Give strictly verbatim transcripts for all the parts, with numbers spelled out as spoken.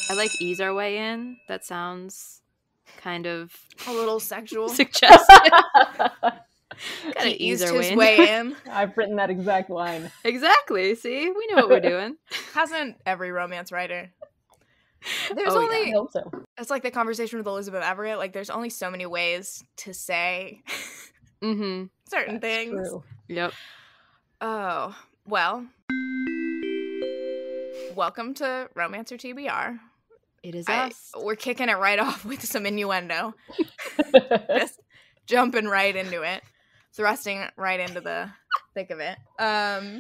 I like ease our way in. That sounds kind of a little sexual. Suggestive. Gotta he ease eased our his way, way in. I've written that exact line. Exactly. See, we know what we're doing. Hasn't every romance writer? There's oh, only. Yeah, I hope so. It's like the conversation with Elizabeth Everett. Like, there's only so many ways to say mm-hmm. certain That's things. True. Yep. Oh well. Welcome to Romancer T B R. It is I, us. We're kicking it right off with some innuendo. Just jumping right into it. Thrusting right into the thick of it. Um,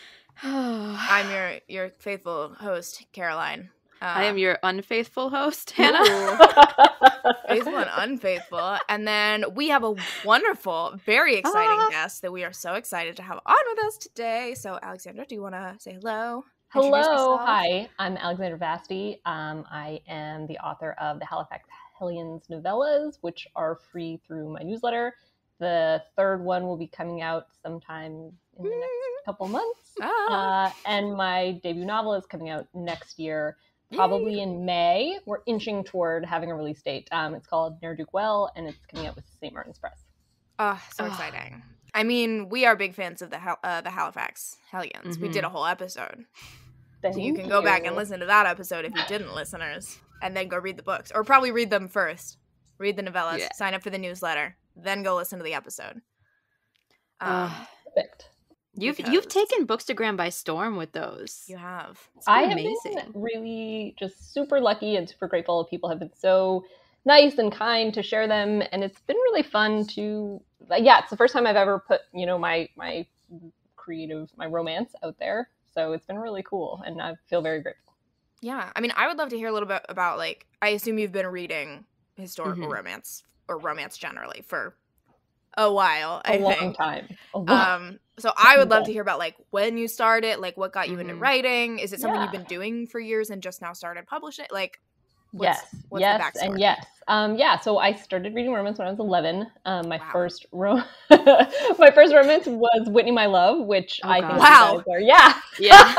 I'm your, your faithful host, Caroline. Uh, I am your unfaithful host, Hannah. Faithful and unfaithful. And then we have a wonderful, very exciting ah. guest that we are so excited to have on with us today. So, Alexandra, do you want to say hello? Hello. Hi, I'm Alexandra Vasti. Um, I am the author of the Halifax Hellions novellas, which are free through my newsletter. The third one will be coming out sometime in the next couple months. Ah. Uh, and my debut novel is coming out next year, probably Yay. in May. We're inching toward having a release date. Um, it's called Ne'er-Do-Well, and it's coming out with Saint Martin's Press. Oh, so oh. exciting. I mean, we are big fans of the Hal- uh, the Halifax Hellions. Mm-hmm. We did a whole episode. Thank so you can you. go back and listen to that episode if you didn't, listeners, and then go read the books. Or probably read them first. Read the novellas, yeah. sign up for the newsletter, then go listen to the episode. Um, uh, perfect. You've you've taken Bookstagram by storm with those. You have. I have amazing. been really just super lucky and super grateful. People have been so nice and kind to share them, and it's been really fun to. Yeah, it's the first time I've ever put you know my my creative my romance out there, so it's been really cool, and I feel very grateful. Yeah, I mean, I would love to hear a little bit about like. I assume you've been reading historical mm-hmm. romance or romance generally for a while. A I long think. time. A long Um. So I would love to hear about like when you started, like what got you mm-hmm. into writing. Is it something yeah. you've been doing for years and just now started publishing? Like, what's, yes, what's yes, the backstory? and yes. Um, yeah. So I started reading romance when I was eleven. Um, my wow. first ro- my first romance was Whitney, My Love, which oh, I God. think wow, you guys are, yeah, yeah.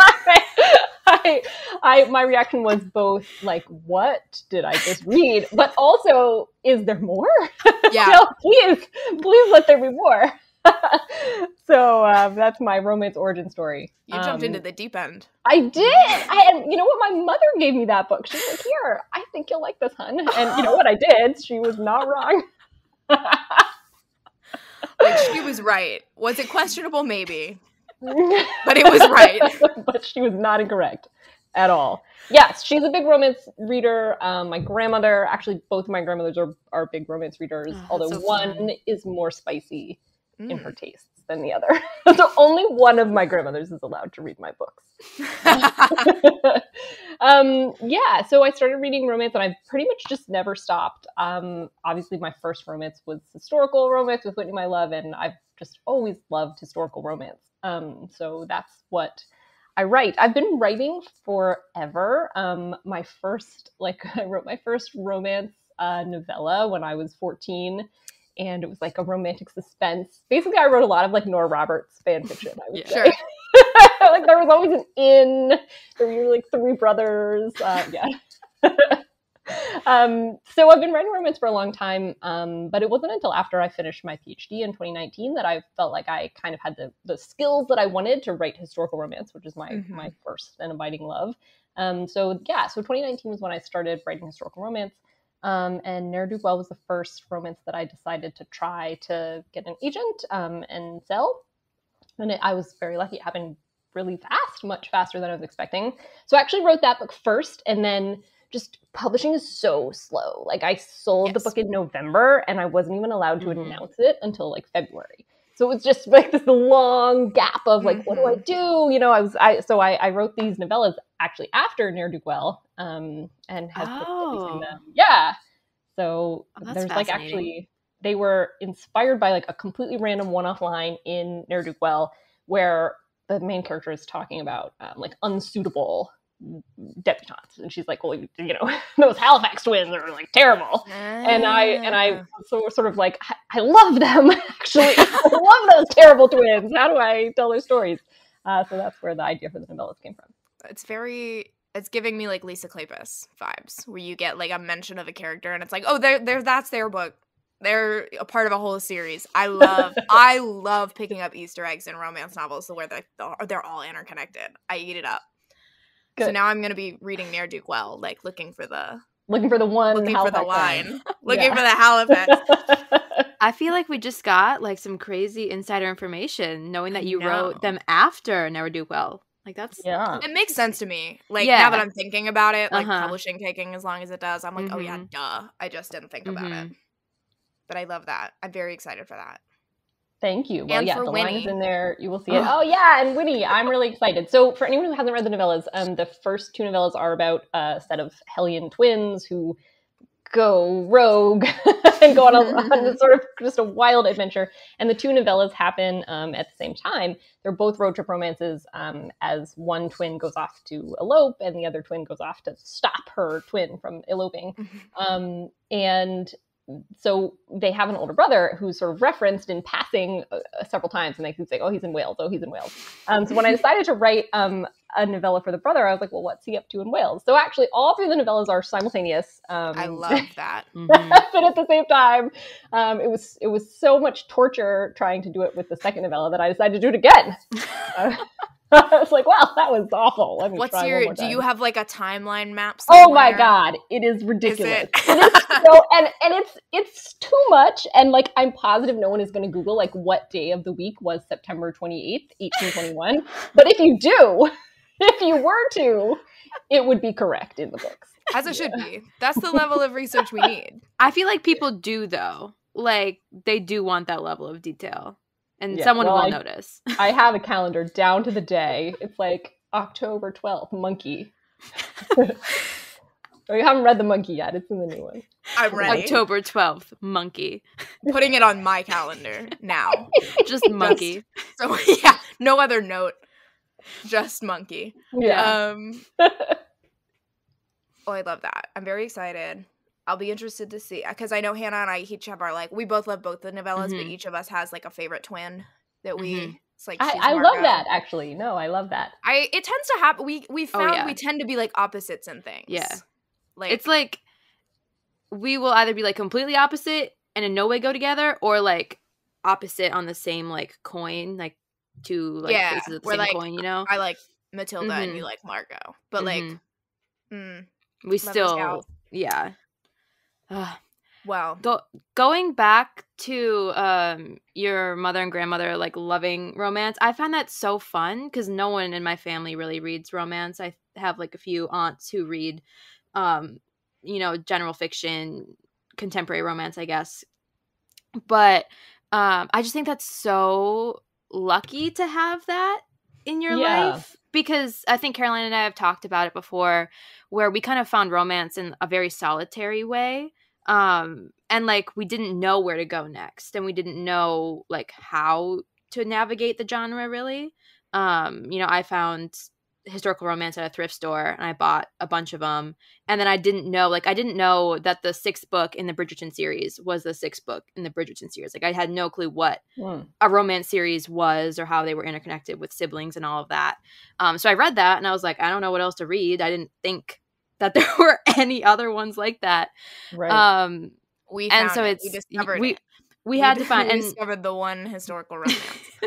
I, I, my reaction was both like, what did I just read? But also, is there more? Yeah. No, please, please let there be more. So uh, that's my romance origin story. You jumped um, into the deep end. I did. I, and you know what? My mother gave me that book. She's like, here, I think you'll like this, hun. And you know what I did? She was not wrong. Like, she was right. Was it questionable? Maybe. But it was right. But she was not incorrect at all. Yes, she's a big romance reader. Um, my grandmother, actually, both of my grandmothers are, are big romance readers, oh, although so one fun. is more spicy mm. in her tastes than the other. So only one of my grandmothers is allowed to read my books. um, yeah, so I started reading romance, and I've pretty much just never stopped. Um, obviously, my first romance was historical romance with Whitney, My Love, and I've just always loved historical romance. Um, so that's what I write. I've been writing forever. Um, my first, like, I wrote my first romance uh, novella when I was fourteen, and it was like a romantic suspense. Basically, I wrote a lot of like Nora Roberts fan fiction, I would yeah. say. Sure. Like, there was always an inn. There were like three brothers. Uh, yeah. Um, so I've been writing romance for a long time, um, but it wasn't until after I finished my PhD in twenty nineteen that I felt like I kind of had the, the skills that I wanted to write historical romance, which is my, mm-hmm. my first and abiding love. Um, so yeah, so twenty nineteen was when I started writing historical romance, um, and Ne'er-Do-Well was the first romance that I decided to try to get an agent um, and sell. And it, I was very lucky. It happened really fast, much faster than I was expecting. So I actually wrote that book first, and then just publishing is so slow. Like, I sold yes. the book in November, and I wasn't even allowed to mm-hmm. announce it until like February. So it was just like this long gap of like, mm-hmm. what do I do? You know, I was, I, so I, I wrote these novellas actually after Ne'er-Do-Well, um, and have oh. been releasing them. Yeah. So oh, there's like actually, they were inspired by like a completely random one-off line in Ne'er-Do-Well where the main character is talking about um, like unsuitable debutantes, and she's like, well, you know, those Halifax twins are like terrible. Ah. And I and I so sort of like, I, I love them actually. I love those terrible twins. How do I tell their stories? Uh, so that's where the idea for the novellas came from. It's very It's giving me like Lisa Kleypas vibes, where you get like a mention of a character and it's like, oh, they're, they're, that's their book. They're a part of a whole series. I love, I love picking up Easter eggs in romance novels where they're, they're all interconnected. I eat it up. Good. So now I'm going to be reading Ne'er Do Well, like looking for the... Looking for the one Looking Halifax for the line. line. Looking Yeah. for the Halifax. I feel like we just got like some crazy insider information knowing that you No. wrote them after Never Do Well. Like that's Yeah. It makes sense to me. Like Yeah. now that I'm thinking about it, like Uh-huh. publishing taking as long as it does, I'm like, Mhm. oh yeah, duh. I just didn't think about Mhm. it. But I love that. I'm very excited for that. Thank you. Well, And yeah, for the Winnie. line is in there. You will see it. Oh, yeah, and Winnie. I'm really excited. So for anyone who hasn't read the novellas, um, the first two novellas are about a set of Hellion twins who go rogue and go on a, on a sort of just a wild adventure. And the two novellas happen um, at the same time. They're both road trip romances um, as one twin goes off to elope and the other twin goes off to stop her twin from eloping. Um, and so they have an older brother who's sort of referenced in passing uh, several times, and they keep saying, oh, he's in Wales, oh, he's in Wales. Um, so when I decided to write um, a novella for the brother, I was like, well, what's he up to in Wales? So actually, all three of the novellas are simultaneous. Um, I love that. Mhm. but at the same time, um, it was it was so much torture trying to do it with the second novella that I decided to do it again. Uh, I was like, well, that was awful. Let me What's try one your more do time. you have like a timeline map somewhere? Oh my god, it is ridiculous. Is it? It is so, and and it's it's too much. And like, I'm positive no one is going to Google like what day of the week was September twenty-eighth, eighteen twenty-one. But if you do, if you were to, it would be correct in the books. As it should be. That's the level of research we need. I feel like people do though. Like they do want that level of detail. And Yeah, someone well, will I- notice. I have a calendar down to the day. It's like October twelfth, Monkey. Oh, you haven't read the Monkey yet. It's in the new one. I'm ready. October twelfth, Monkey. Putting it on my calendar now. Just Monkey. So yeah, no other note. Just Monkey. Yeah. Um Oh, I love that. I'm very excited. I'll be interested to see, because I know Hannah and I each have our like we both love both the novellas, but Mhm. each of us has like a favorite twin that we Mhm. it's like I, she's I love Margot. that, actually. No, I love that. I it tends to happen. We we found yeah. we tend to be like opposites in things. Yeah. Like It's like we will either be like completely opposite and in no way go together, or like opposite on the same like coin, like two like Yeah, faces of the we're same like, coin, you know? I like Matilda and Mhm. you like Margot, but like, Mhm. mm, We Lovers still Gals. yeah. Ugh. well, Go, going back to um your mother and grandmother like loving romance, I find that so fun because no one in my family really reads romance. I have like a few aunts who read um you know general fiction, contemporary romance, I guess. But um I just think that's so lucky to have that in your Yeah. life, because I think Caroline and I have talked about it before, where we kind of found romance in a very solitary way. Um, and like we didn't know where to go next, and we didn't know like how to navigate the genre really. Um, you know, I found historical romance at a thrift store and I bought a bunch of them. And then I didn't know, like I didn't know that the sixth book in the Bridgerton series was the sixth book in the Bridgerton series. Like I had no clue what Mm. a romance series was or how they were interconnected with siblings and all of that. Um, so I read that and I was like, I don't know what else to read. I didn't think that there were any other ones like that. Right. Um, we and found so it. it's we discovered we it. we had d- to find we and discovered the one historical romance.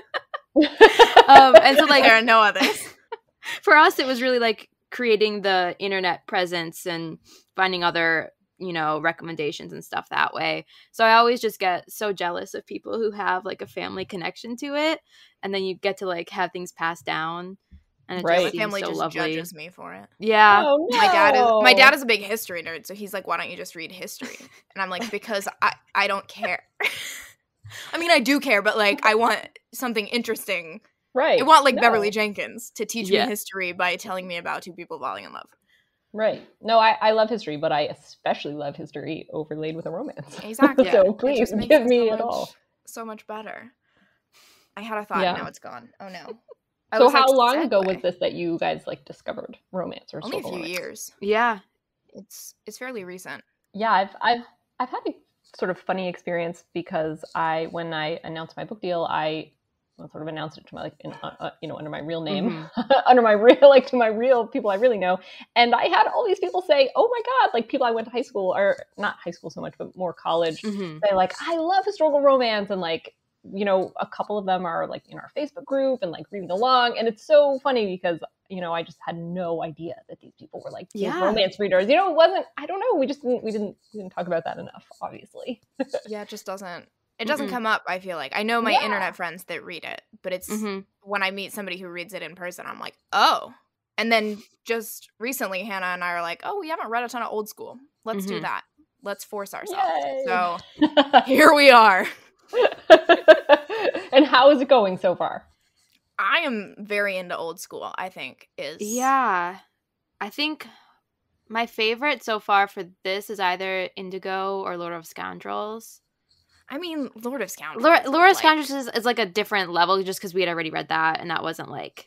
um, and so like There are no others. for us it was really like creating the internet presence and finding other, you know, recommendations and stuff that way. So I always just get so jealous of people who have like a family connection to it, and then you get to like have things passed down, and it Right. My just family seems so just lovely. judges me for it. Yeah. Oh, no. My dad is my dad is a big history nerd, so he's like, "Why don't you just read history?" And I'm like, "Because I I don't care." I mean, I do care, but like, I want something interesting. Right. I want like No. Beverly Jenkins to teach Yeah. me history by telling me about two people falling in love. Right. No, I, I love history, but I especially love history overlaid with a romance. Exactly. Yeah. So It please just makes give it me so it all. much- So much better. I had a thought, Yeah. now it's gone. Oh no. I So was how like, long ago segue. was this that you guys like discovered romance or Only a historical few romance? years. Yeah. It's it's fairly recent. Yeah, I've I've I've had a sort of funny experience because I when I announced my book deal, I sort of announced it to my like in, uh, you know under my real name, mm-hmm. under my real like to my real people I really know, and I had all these people say, "Oh my god!" Like people I went to high school or not high school so much, but more college. Mm-hmm. Say like, "I love historical romance," and like you know a couple of them are like in our Facebook group and like reading along, and it's so funny because you know I just had no idea that these people were like yeah. romance readers. You know, it wasn't. I don't know. We just didn't. We didn't. We didn't talk about that enough. Obviously. Yeah, it just doesn't. It doesn't mm-hmm. come up, I feel like. I know my yeah. internet friends that read it, but it's mm-hmm. when I meet somebody who reads it in person, I'm like, oh. And then just recently, Hannah and I are like, oh, we haven't read a ton of old school. Let's mm-hmm. do that. Let's force ourselves. Yay. So here we are. And how is it going so far? I am very into old school, I think, is. Yeah. I think my favorite so far for this is either Indigo or Lord of Scoundrels. I mean, Lord of Scoundrels. Lord, Lord of Scoundrels is, is like a different level just because we had already read that, and that wasn't like,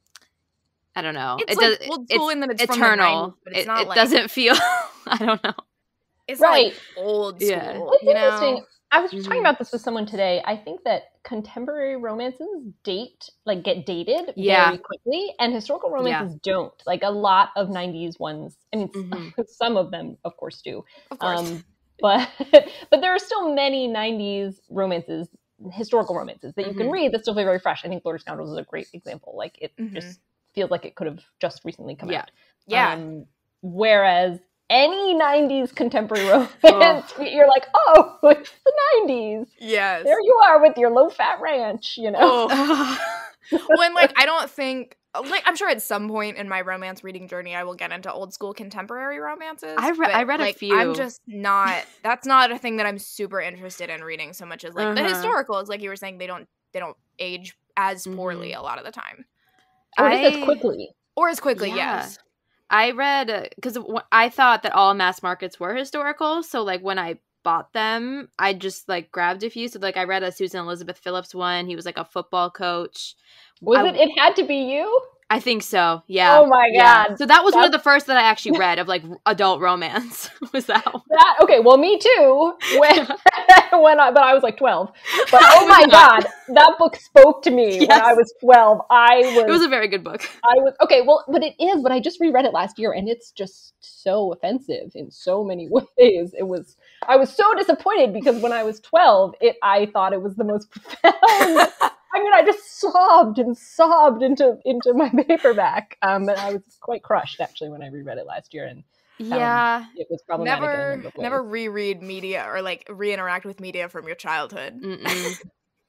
I don't know. It's it like does, old school in that it's eternal. From the nineties, but it's it not it like, doesn't feel, I don't know. It's right. not like old school. Yeah. It's you interesting. Know? I was just mm-hmm. talking about this with someone today. I think that contemporary romances date, like get dated yeah. very quickly, and historical romances yeah. don't. Like a lot of nineties ones, I mean, mm-hmm. some of them, of course, do. Of course. Um, But but there are still many nineties romances, historical romances that you mm-hmm. can read that still feel very fresh. I think Lord of Scoundrels is a great example. Like it mm-hmm. just feels like it could have just recently come yeah. out. Yeah. Um, whereas any nineties contemporary romance, oh. you're like, oh, it's the nineties. Yes. There you are with your low-fat ranch, you know? Oh. When, like, I don't think... Like, I'm sure at some point in my romance reading journey, I will get into old school contemporary romances. I, re- but, I read like, a few. I'm just not. That's not a thing that I'm super interested in reading so much as like uh-huh. the historicals. Like you were saying, they don't they don't age as poorly mm-hmm. a lot of the time, or I, as quickly, or as quickly. Yeah. Yes, I read because uh, I thought that all mass markets were historical. So like when I bought them, I just like grabbed a few. So like I read a Susan Elizabeth Phillips one. He was like a football coach. Was I, it? It had to be you. I think so. Yeah. Oh my yeah. god. So that was That's... one of the first that I actually read of like adult romance. Was that one? That okay? Well, me too. When when I but I was like twelve. But oh my god, that book spoke to me yes. when I was twelve. I was. It was a very good book. I was okay. Well, but it is. But I just reread it last year, and it's just so offensive in so many ways. It was. I was so disappointed because when I was twelve, it I thought it was the most profound. I mean, I just sobbed and sobbed into into my paperback, um, and I was quite crushed actually when I reread it last year. And yeah, it was problematic. Never, in a number of ways. never reread media or like re-interact with media from your childhood. Mm-mm.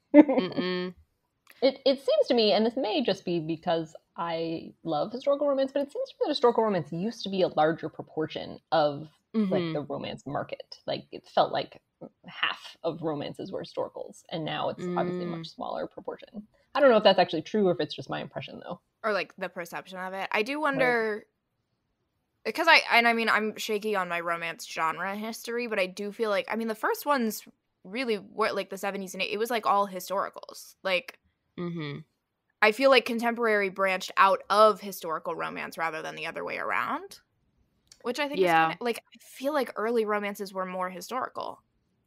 Mm-mm. It it seems to me, and this may just be because I love historical romance, but it seems to me that historical romance used to be a larger proportion of mm-hmm. like the romance market. Like it felt like half of romances were historicals, and now it's mm. obviously a much smaller proportion. I don't know if that's actually true or if it's just my impression though, or like the perception of it. I do wonder because I and I mean I'm shaky on my romance genre history, but I do feel like I mean the first ones really were like the seventies and eighties, it was like all historicals. Like mm-hmm. I feel like contemporary branched out of historical romance rather than the other way around, which I think yeah. is kind of, like I feel like early romances were more historical.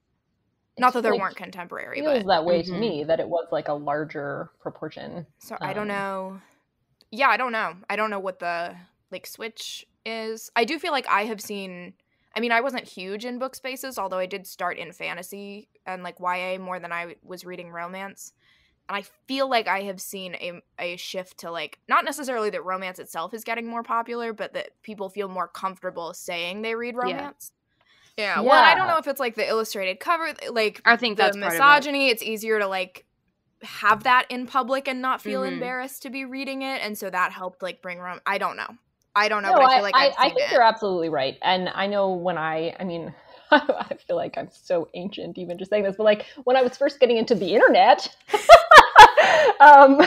Not that there like, weren't contemporary, it feels but that way mm-hmm. to me that it was like a larger proportion. So um, I don't know. Yeah, I don't know. I don't know what the like switch is. I do feel like I have seen. I mean, I wasn't huge in book spaces, although I did start in fantasy and like Y A more than I was reading romance. And I feel like I have seen a a shift to like not necessarily that romance itself is getting more popular, but that people feel more comfortable saying they read romance. Yeah. Yeah, well, yeah. I don't know if it's like the illustrated cover, like I think that's the misogyny. It. It's easier to like have that in public and not feel mm-hmm. embarrassed to be reading it, and so that helped like bring rom. I don't know. I don't know, no, but I I feel like I, I've I seen think it. You're absolutely right, and I know when I, I mean, I feel like I'm so ancient even just saying this, but like when I was first getting into the internet, um.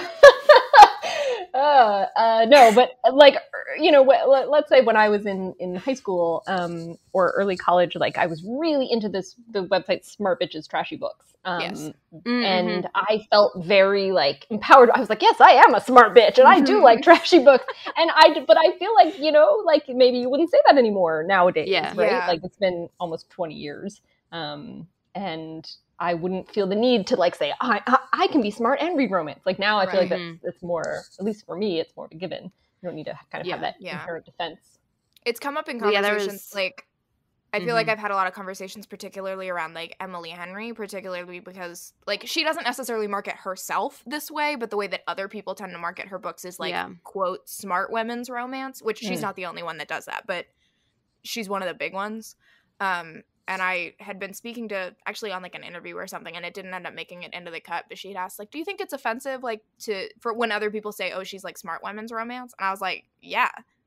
Uh, uh, no, but like, you know, let, let's say when I was in, in high school um, or early college, like I was really into this, the website Smart Bitches Trashy Books. Um, yes. Mm-hmm. And I felt very like empowered. I was like, yes, I am a smart bitch and I do like trashy books. And I, but I feel like, you know, like maybe you wouldn't say that anymore nowadays, yeah. right? Yeah. Like it's been almost twenty years. Um, and I wouldn't feel the need to like say I, I I can be smart and read romance. Like now I feel Right. like that's, that's more, at least for me, it's more of a given. You don't need to kind of Yeah, have that yeah. inherent defense. It's come up in Well, yeah, there conversations, was- like, I feel Mhm. like I've had a lot of conversations, particularly around, like, Emily Henry, particularly because, like, she doesn't necessarily market herself this way, but the way that other people tend to market her books is, like, Yeah. quote, smart women's romance, which she's Mm. not the only one that does that, but she's one of the big ones. Um, and I had been speaking to, actually on, like, an interview or something, and it didn't end up making it into the cut, but she'd asked, like, do you think it's offensive, like, to, for when other people say, oh, she's, like, smart women's romance? And I was like, yeah.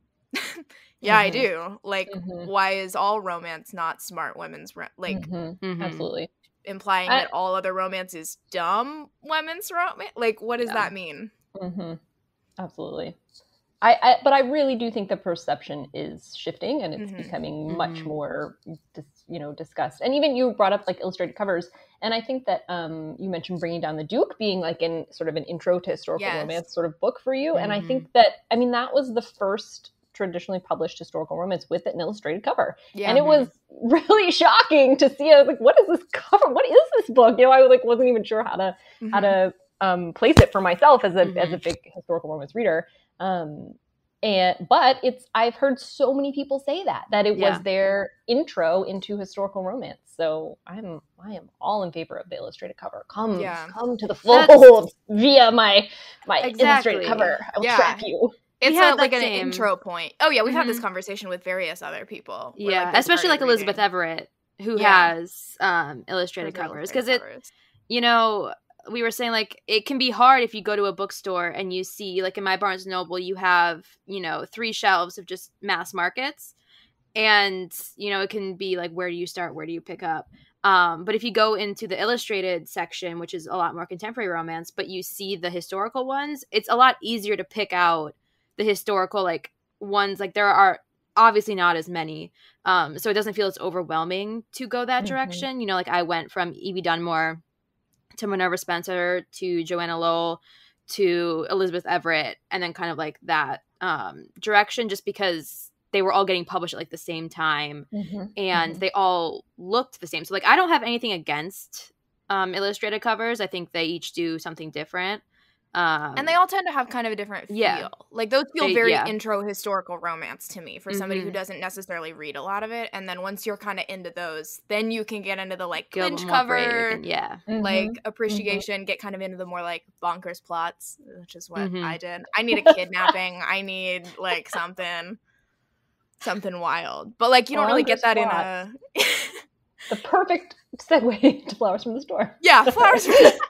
yeah, I Mhm. do. Like, Mhm. why is all romance not smart women's ro- like Mhm. Mhm. Absolutely. implying I- that all other romance is dumb women's romance? Like, what does Yeah. that mean? Mm-hmm. Absolutely. I, I, but I really do think the perception is shifting, and it's Mhm. becoming much Mhm. more, dis, you know, discussed. And even you brought up like illustrated covers, and I think that um, you mentioned Bringing Down the Duke being like in sort of an intro to historical Yes. romance sort of book for you. And I Mhm. think that, I mean, that was the first traditionally published historical romance with an illustrated cover. Yeah. And it was really shocking to see. I was like, what is this cover? What is this book? You know, I like wasn't even sure how to Mhm. how to um, place it for myself as a Mhm. as a big historical romance reader. Um, and but it's I've heard so many people say that that it Yeah. was their intro into historical romance. So I'm I am all in favor of the illustrated cover. Come Yeah. come to the That's- fold via my my Exactly. illustrated cover. I will Yeah. trap you. It's had a, like that an same- intro point. Oh yeah, we've had this Mhm. conversation with various other people. where, Yeah, like, they especially like started Elizabeth reading Everett, who Yeah. has um, illustrated her covers, illustrated because it, covers. you know, we were saying like it can be hard if you go to a bookstore and you see, like in my Barnes and Noble, you have, you know, three shelves of just mass markets, and you know it can be like, where do you start, where do you pick up? Um, but if you go into the illustrated section, which is a lot more contemporary romance, but you see the historical ones, it's a lot easier to pick out the historical like ones. Like there are obviously not as many, um, so it doesn't feel as overwhelming to go that Mhm. direction. You know, like I went from Evie Dunmore to Minerva Spencer to Joanna Lowell to Elizabeth Everett, and then kind of like that um, direction, just because they were all getting published at like the same time, Mhm. and Mhm. they all looked the same. So like I don't have anything against um, illustrated covers. I think they each do something different. Um, And they all tend to have kind of a different feel. Yeah. Like those feel They- very yeah. intro historical romance to me for somebody who Mhm. doesn't necessarily read a lot of it. And then once you're kind of into those, then you can get into the like get a little clinch more brave cover, and- yeah. like Mhm. appreciation, get kind of into the more like bonkers plots, which is what Mhm. I did. I need a kidnapping. I need like something, something wild. But like you don't really get Bonkers that in plots. a. The perfect segue to Flowers from the Store. Yeah, flowers.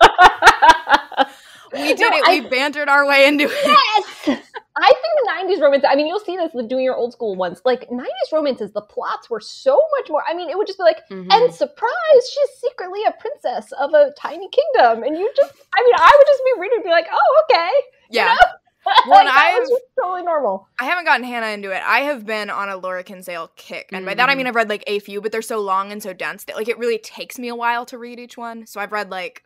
We did No, it. I- We bantered our way into it. Yes! I think the nineties romance, I mean, you'll see this with doing your old school ones. Like, nineties romances, the plots were so much more. I mean, it would just be like, Mhm. and surprise, she's secretly a princess of a tiny kingdom. And you just, I mean, I would just be reading and be like, oh, okay. Yeah. Like, Well, and that was I've- just totally normal. I haven't gotten Hannah into it. I have been on a Laura Kinsale kick. And by that, I Mhm. mean I've read like a few, but they're so long and so dense that like it really takes me a while to read each one. So I've read like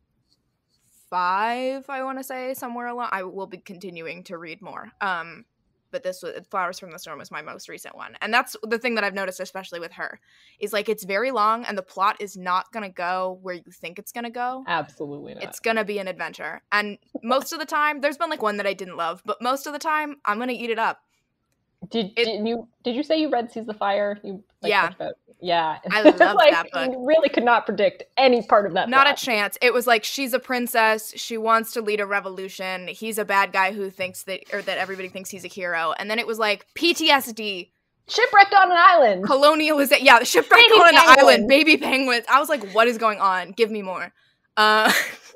five, I want to say, somewhere along. I will be continuing to read more. Um, but this was Flowers from the Storm was my most recent one. And that's the thing that I've noticed, especially with her, is like it's very long and the plot is not going to go where you think it's going to go. Absolutely not. It's gonna be an adventure. And most of the time, there's been like one that I didn't love, but most of the time, I'm gonna eat it up. Did, it- did you did you say you read Seize the Fire? You like, Yeah. talked about, yeah. I love like, that book. You really could not predict any part of that Not plot. a chance. It was like she's a princess, she wants to lead a revolution, he's a bad guy who thinks that, or that everybody thinks he's a hero. And then it was like P T S D, Shipwrecked on an island. colonialism, yeah, the shipwreck Baby on an penguins. island, baby penguins. I was like, what is going on? Give me more. Uh,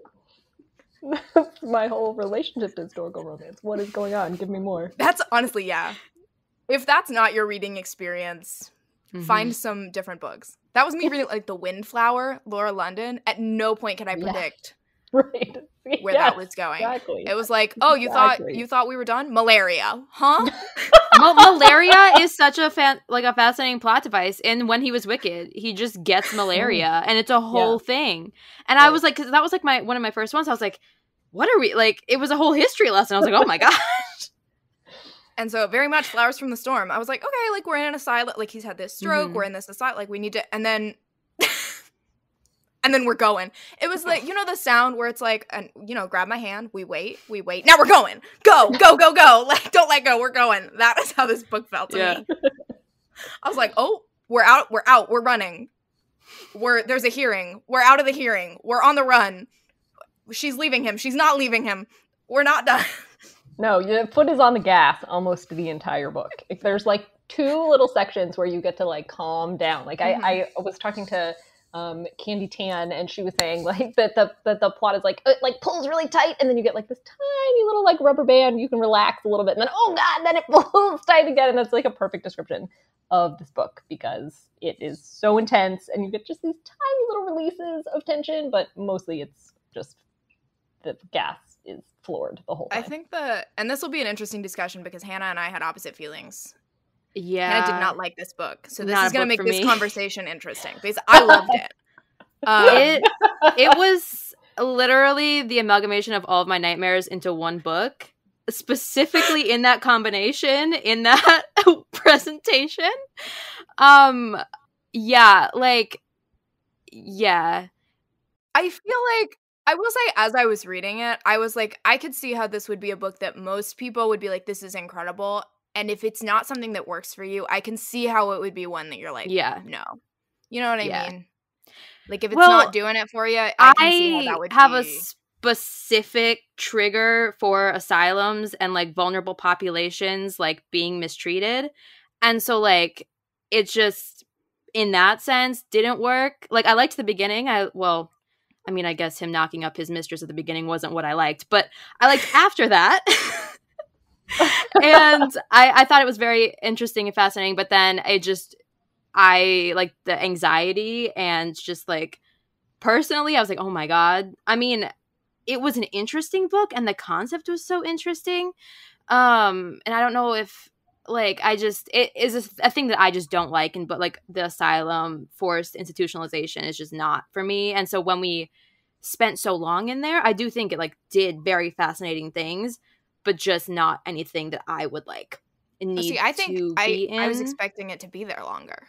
My whole relationship to historical romance. What is going on? Give me more. that's honestly, yeah. If that's not your reading experience, Mhm. find some different books. That was me reading like The Windflower, Laura London. At no point could I Yeah. predict Right. where Yes, that was going. Exactly. It was like, oh, you thought Exactly. you thought we were done? Malaria, huh? Mal- malaria is such a fan, like a fascinating plot device. And when he was Wicked, he just gets malaria, and it's a whole thing. And I Right. was like, because that was like my one of my first ones. I was like, what are we like? It was a whole history lesson. I was like, oh my gosh. And so very much Flowers from the Storm. I was like, okay, like we're in an asylum. Like he's had this stroke. Mhm. We're in this asylum. Like we need to. And then And then we're going. It was like, you know, the sound where it's like, and you know, grab my hand. We wait, we wait. Now we're going. Go, go, go, go. Like, don't let go. We're going. That is how this book felt to Yeah. me. I was like, oh, we're out. We're out. We're running. We're there's a hearing. We're out of the hearing. We're on the run. She's leaving him. She's not leaving him. We're not done. No, your foot is on the gas almost the entire book. If there's like two little sections where you get to like calm down. Like Mhm. I, I was talking to um, Candy Tan, and she was saying like that the that the plot is like it like pulls really tight, and then you get like this tiny little like rubber band. You can relax a little bit, and then oh god, then it pulls tight again, and that's like a perfect description of this book because it is so intense, and you get just these tiny little releases of tension, but mostly it's just the gas is floored the whole time. I think the, and this will be an interesting discussion because Hannah and I had opposite feelings. Yeah. Hannah did not like this book. So this Not is a going to book make for this me. conversation interesting because I loved it. Um, It it was literally the amalgamation of all of my nightmares into one book, specifically in that combination, in that presentation. Um yeah, like yeah. I feel like, I will say, as I was reading it, I was like, I could see how this would be a book that most people would be like, this is incredible. And if it's not something that works for you, I can see how it would be one that you're like, Yeah. no. You know what I Yeah. mean? Like, if it's Well, not doing it for you, I can see how I that would have be. a specific trigger for asylums and like vulnerable populations like being mistreated. And so like it just in that sense didn't work. Like I liked the beginning. I well, I mean I guess him knocking up his mistress at the beginning wasn't what I liked, but I liked after that. And I, I thought it was very interesting and fascinating, but then it just I like the anxiety and just like personally I was like, oh my god. I mean, it was an interesting book and the concept was so interesting. Um, and I don't know if like I just it is a, a thing that I just don't like, and but like the asylum forced institutionalization is just not for me. And so when we spent so long in there, I do think it like did very fascinating things, but just not anything that I would like need See, I think to I, be in. I was expecting it to be there longer.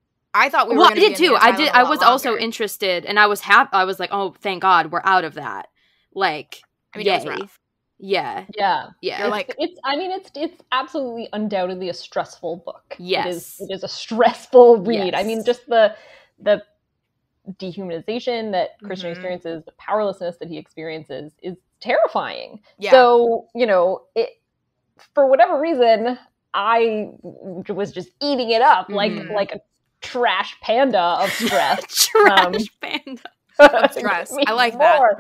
I thought we were well, I going to did be in too. the I asylum did. a I lot was also longer. interested, and I was happy. I was like, "Oh, thank God, we're out of that." Like, I mean, yay. it was rough. Yeah, Yeah. yeah. You're like, It's I mean it's it's absolutely undoubtedly a stressful book. Yes. It is it is a stressful read. I mean Yes. just the the dehumanization that Christian Mhm. experiences, the powerlessness that he experiences is terrifying. Yeah. So, you know, it for whatever reason I was just eating it up like Mhm. like a trash panda of stress. Trash Um, panda. Of stress. Give me I like that. more.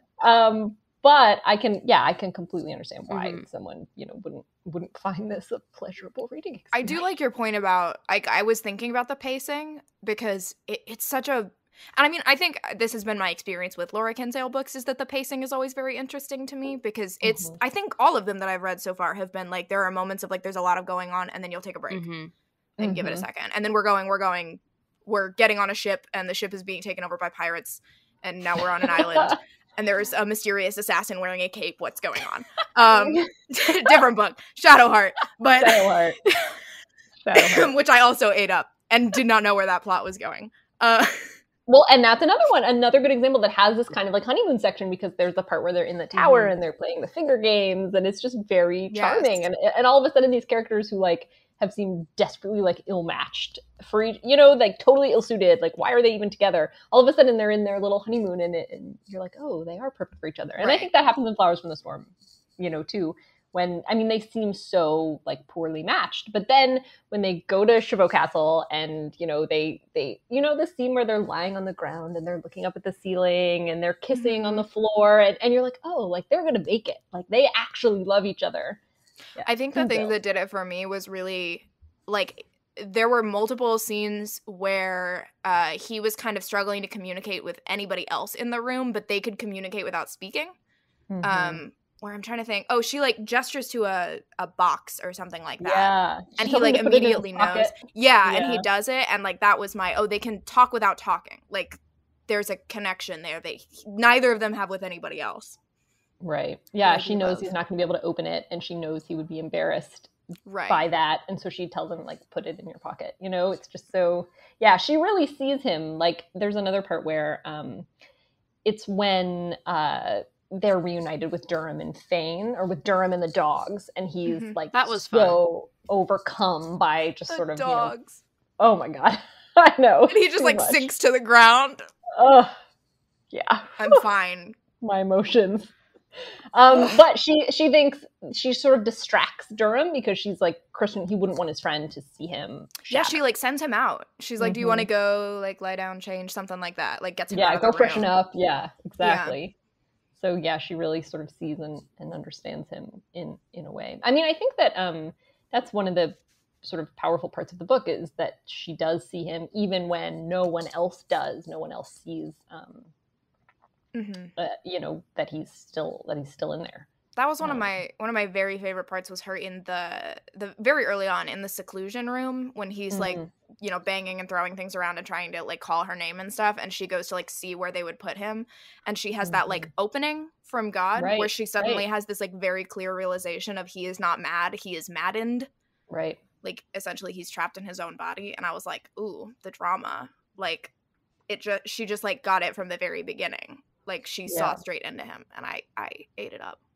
Um, but I can, yeah, I can completely understand why Mhm. someone, you know, wouldn't wouldn't find this a pleasurable reading experience. I do like your point about, like, I was thinking about the pacing because it, it's such a, and I mean, I think this has been my experience with Laura Kinsale books is that the pacing is always very interesting to me because it's, Mhm. I think all of them that I've read so far have been like, there are moments of like, there's a lot of going on and then you'll take a break Mm-hmm. and give it a Mhm. second. And then we're going, we're going, we're getting on a ship and the ship is being taken over by pirates and now we're on an island. And there's a mysterious assassin wearing a cape. What's going on? Um, different book, Shadowheart, but Shadowheart. Shadowheart. which I also ate up and did not know where that plot was going. Uh, Well, and that's another one, another good example that has this kind of like honeymoon section because there's the part where they're in the tower Mhm. and they're playing the finger games, and it's just very charming. Yes. And and all of a sudden, these characters who like have seemed desperately like ill-matched for each, you know, like totally ill-suited. Like, why are they even together? All of a sudden, they're in their little honeymoon, and it, and you're like, oh, they are perfect for each other. And I Right. think that happens in Flowers from the Storm, you know, too. When I mean, they seem so like poorly matched, but then when they go to Chabot Castle and you know they they you know the scene where they're lying on the ground and they're looking up at the ceiling and they're kissing on the floor, and, and you're like, oh, like they're gonna make it, like they actually love each other. Yeah. I think the And thing so- that did it for me was really like there were multiple scenes where uh, he was kind of struggling to communicate with anybody else in the room, but they could communicate without speaking. Mhm. Um, where I'm trying to think, oh, she like gestures to a, a box or something like that. yeah, And She he told him like to put it in his immediately knows. pocket. Yeah, and he Yeah. does it, and like that was my oh, they can talk without talking. Like there's a connection there that neither of them have with anybody else. Right. Yeah, I she do knows love. he's not going to be able to open it, and she knows he would be embarrassed right. by that. And so she tells him, like, put it in your pocket. You know, it's just so, yeah, she really sees him. Like, there's another part where um, it's when uh, they're reunited with Durham and Fane, or with Durham and the dogs. And he's mm-hmm. like, that was so fun. Overcome by just the sort of, dogs. You know, oh my God. I know. And he just like much. sinks to the ground. Ugh. Yeah. I'm fine. My emotions. Um, but she she thinks she sort of distracts Durham because she's like, Christian, he wouldn't want his friend to see him shattered. Yeah, she like sends him out. She's like, mm-hmm. do you want to go like lie down, change, something like that? Like gets him yeah, out of go the room. freshen up. Yeah, exactly. Yeah. So yeah, she really sort of sees and, and understands him in, in a way. I mean, I think that um, that's one of the sort of powerful parts of the book, is that she does see him even when no one else does. No one else sees um, Mm-hmm. Uh, you know, that he's still that he's still in there. That was one um, of my one of my very favorite parts, was her in the the very early on in the seclusion room when he's mm-hmm. like, you know, banging and throwing things around and trying to like call her name and stuff, and she goes to like see where they would put him, and she has mm-hmm. that like opening from God right, where she suddenly right. has this like very clear realization of he is not mad, he is maddened. Right. Like essentially he's trapped in his own body, and I was like, ooh, the drama. Like it just she just like got it from the very beginning. Like, she yeah. saw straight into him, and I, I ate it up.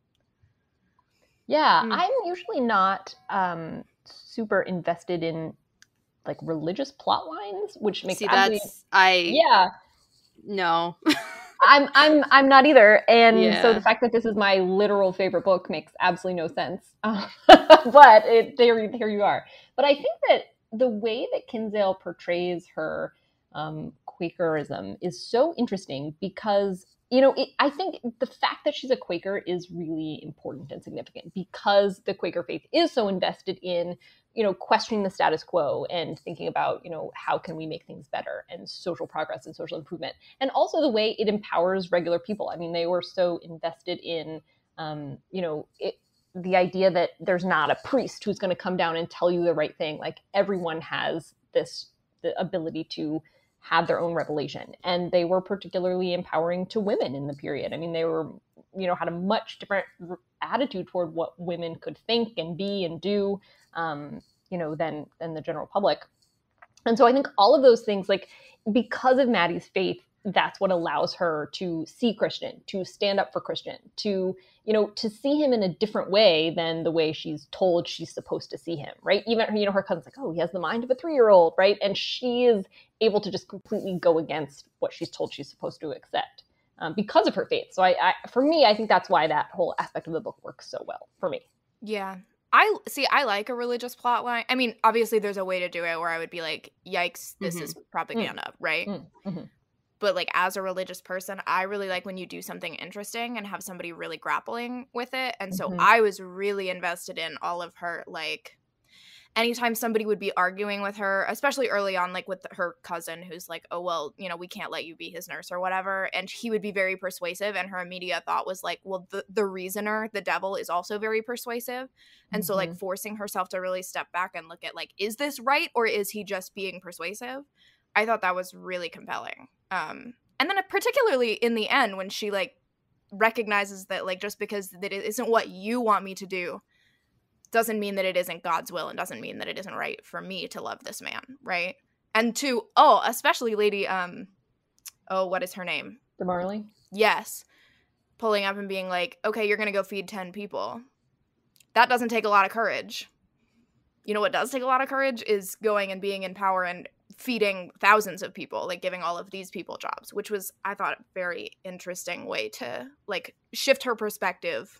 Yeah, mm. I'm usually not um, super invested in, like, religious plot lines, which makes See, that's, I... Yeah. No. I'm I'm I'm not either, and yeah. so the fact that this is my literal favorite book makes absolutely no sense. Uh, but it, there, here you are. But I think that the way that Kinsale portrays her um, Quakerism is so interesting because, you know, it, I think the fact that she's a Quaker is really important and significant because the Quaker faith is so invested in, you know, questioning the status quo and thinking about, you know, how can we make things better and social progress and social improvement. And also the way it empowers regular people. I mean, they were so invested in, um, you know, it, the idea that there's not a priest who's going to come down and tell you the right thing. Like, everyone has this the ability to have their own revelation. And they were particularly empowering to women in the period. I mean, they were, you know, had a much different attitude toward what women could think and be and do, um, you know, than, than the general public. And so I think all of those things, like, because of Maddie's faith, that's what allows her to see Christian, to stand up for Christian, to, you know, to see him in a different way than the way she's told she's supposed to see him, right? Even, you know, her cousin's like, oh, he has the mind of a three-year-old, right? And she is able to just completely go against what she's told she's supposed to accept um, because of her faith. So I, I, for me, I think that's why that whole aspect of the book works so well for me. Yeah. I see, I like a religious plot line. I mean, obviously there's a way to do it where I would be like, yikes, this mm-hmm. is propaganda, mm-hmm. right? Mm-hmm. But like, as a religious person, I really like when you do something interesting and have somebody really grappling with it. And so mm-hmm. I was really invested in all of her, like, anytime somebody would be arguing with her, especially early on, like with her cousin who's like, oh, well, you know, we can't let you be his nurse or whatever. And he would be very persuasive. And her immediate thought was like, well, the, the reasoner, the devil, is also very persuasive. And mm-hmm. so like forcing herself to really step back and look at like, is this right? Or is he just being persuasive? I thought that was really compelling. Um, and then particularly in the end, when she like recognizes that like, just because that it isn't what you want me to do doesn't mean that it isn't God's will, and doesn't mean that it isn't right for me to love this man, right? And to, oh, especially Lady, um, oh, what is her name? DeMarley? Yes. Pulling up and being like, okay, you're going to go feed ten people. That doesn't take a lot of courage. You know what does take a lot of courage is going and being in power and feeding thousands of people, like giving all of these people jobs, which was, I thought, a very interesting way to like shift her perspective.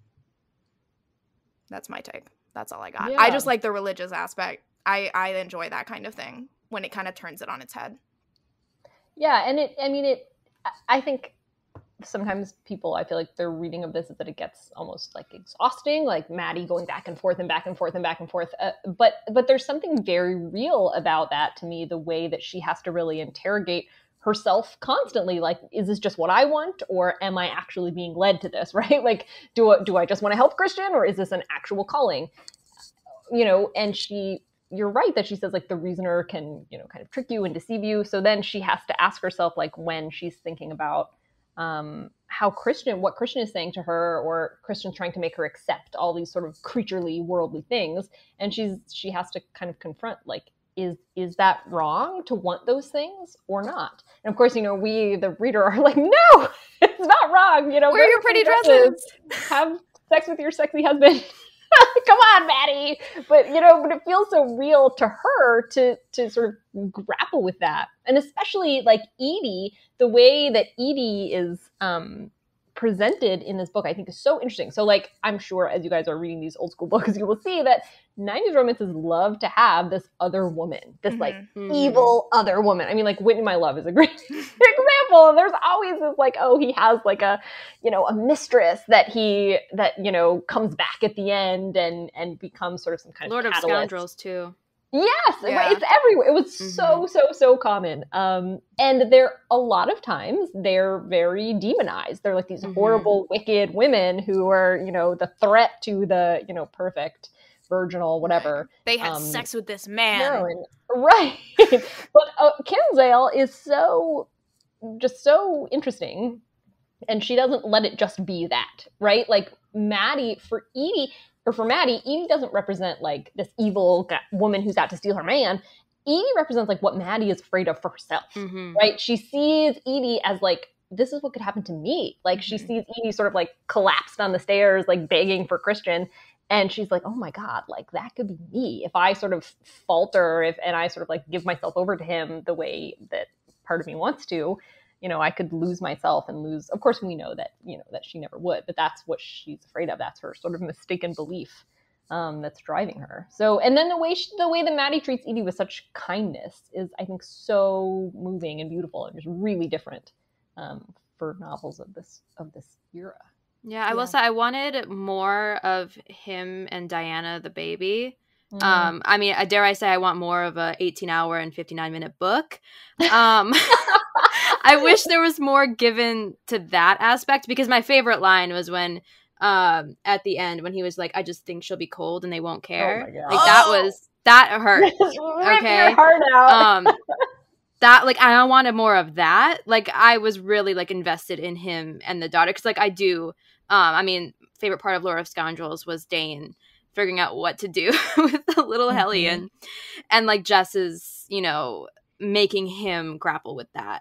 That's my take. That's all I got. Yeah. I just like the religious aspect. I, I enjoy that kind of thing when it kind of turns it on its head. Yeah, and it, I mean, it, I think sometimes people, I feel like their reading of this is that it gets almost like exhausting, like Maddie going back and forth and back and forth and back and forth. Uh, but but there's something very real about that to me, the way that she has to really interrogate herself constantly. Like, is this just what I want, or am I actually being led to this, right? Like, do I, do I just want to help Christian, or is this an actual calling? You know, and she, you're right that she says, like, the reasoner can, you know, kind of trick you and deceive you. So then she has to ask herself, like, when she's thinking about um, how Christian, what Christian is saying to her, or Christian's trying to make her accept all these sort of creaturely, worldly things. And she's, she has to kind of confront, like, is, is that wrong to want those things or not? And of course, you know, we, the reader, are like, no, it's not wrong. You know, wear your pretty dresses. Have sex with your sexy husband. Come on, Maddie. But, you know, but it feels so real to her to, to sort of grapple with that. And especially like Edie, the way that Edie is um, presented in this book, I think is so interesting. So like, I'm sure as you guys are reading these old school books, you will see that nineties romances love to have this other woman, this mm-hmm. like mm-hmm. evil other woman. I mean, like Whitney My Love is a great example. There's always this like, oh, he has like a, you know, a mistress that he, that, you know, comes back at the end and, and becomes sort of some kind Lord of Lord of Scoundrels too. Yes, yeah. It's everywhere. It was mm-hmm. so, so, so common. Um, and they're, a lot of times, they're very demonized. They're like these mm-hmm. horrible, wicked women who are, you know, the threat to the, you know, perfect, virginal, whatever. They had um, sex with this man. Heroine. Right. But uh, Kinsale is so, just so interesting. And she doesn't let it just be that, right? Like Maddie, for Edie, or for Maddie, Edie doesn't represent like this evil woman who's out to steal her man. Edie represents like what Maddie is afraid of for herself, mm-hmm. right? She sees Edie as like, this is what could happen to me. Like she sees Edie sort of like collapsed on the stairs, like begging for Christian. And she's like, oh my God, like that could be me. If I sort of falter if and I sort of like give myself over to him the way that part of me wants to, you know, I could lose myself and lose. Of course, we know that, you know, that she never would, but that's what she's afraid of. That's her sort of mistaken belief um, that's driving her. So, and then the way she, the way that Maddie treats Edie with such kindness is, I think, so moving and beautiful and just really different um, for novels of this of this era. Yeah, I yeah. will say I wanted more of him and Diana the baby. Mm. Um, I mean, dare I say I want more of a eighteen hour and fifty-nine minute book. Um, I wish there was more given to that aspect, because my favorite line was when um, at the end when he was like, I just think she'll be cold and they won't care. Oh my God. Like that Oh! was, that hurt. Rip Okay. your heart out. um, that like, I wanted more of that. Like I was really like invested in him and the daughter. Cause like I do, um, I mean, favorite part of Lord of Scoundrels was Dane figuring out what to do with the little mm-hmm. hellion, and like Jess's, you know, making him grapple with that.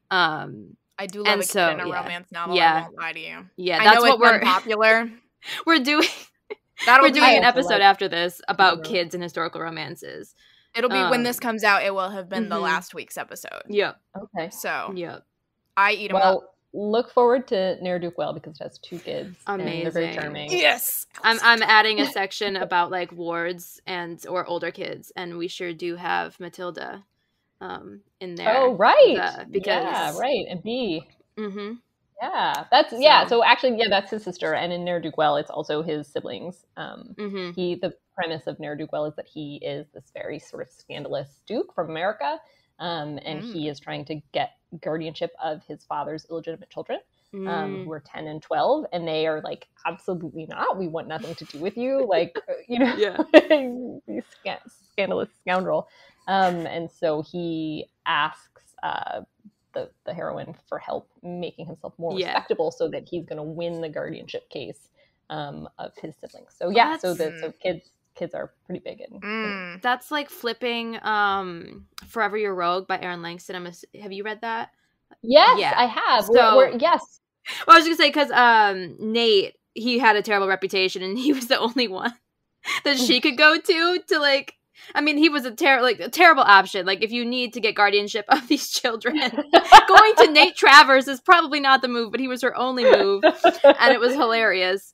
Um, I do love a so, kid in a yeah. romance novel. Yeah. I won't lie to you. Yeah, I that's know what it's we're unpopular. we're doing. That'll we're be, doing an I also episode like- after this about Yeah. kids and historical romances. It'll be um, when this comes out. It will have been the mhm. last week's episode. Yep. Okay. So Yep. I eat them Well, up. look forward to Ne'er-do-Well because it has two kids. And they're very Amazing. charming. Yes. I'm I'm adding a section about like wards and or older kids, and we sure do have Matilda um in there. Oh, right. The- because yeah, right. And B. Mm-hmm. Yeah, that's yeah. So- So actually, yeah, that's his sister, and in Ne'er-do-Well, it's also his siblings. Um, Mm-hmm. he the premise of Ne'er-do-Well is that he is this very sort of scandalous duke from America, um, and Mm. he is trying to get guardianship of his father's illegitimate children, um, Mm. who are ten and twelve, and they are like, absolutely not. We want nothing to do with you, like you know, Yeah. you sca- scandalous scoundrel. Um, and so he asks. Uh, The, the heroine for help making himself more Yeah. respectable so that he's going to win the guardianship case um, of his siblings. So yeah, so That's- the so kids kids are pretty big. And Mm. That's like flipping um Forever Your Rogue by Aaron Langston. I'm a, have you read that? yes, Yeah. I have. So- We're, we're, yes, Well, I was gonna say because um Nate, he had a terrible reputation, and he was the only one that she could go to to like. I mean, he was a ter- like a terrible option. Like, if you need to get guardianship of these children, going to Nate Travers is probably not the move, but he was her only move, and it was hilarious.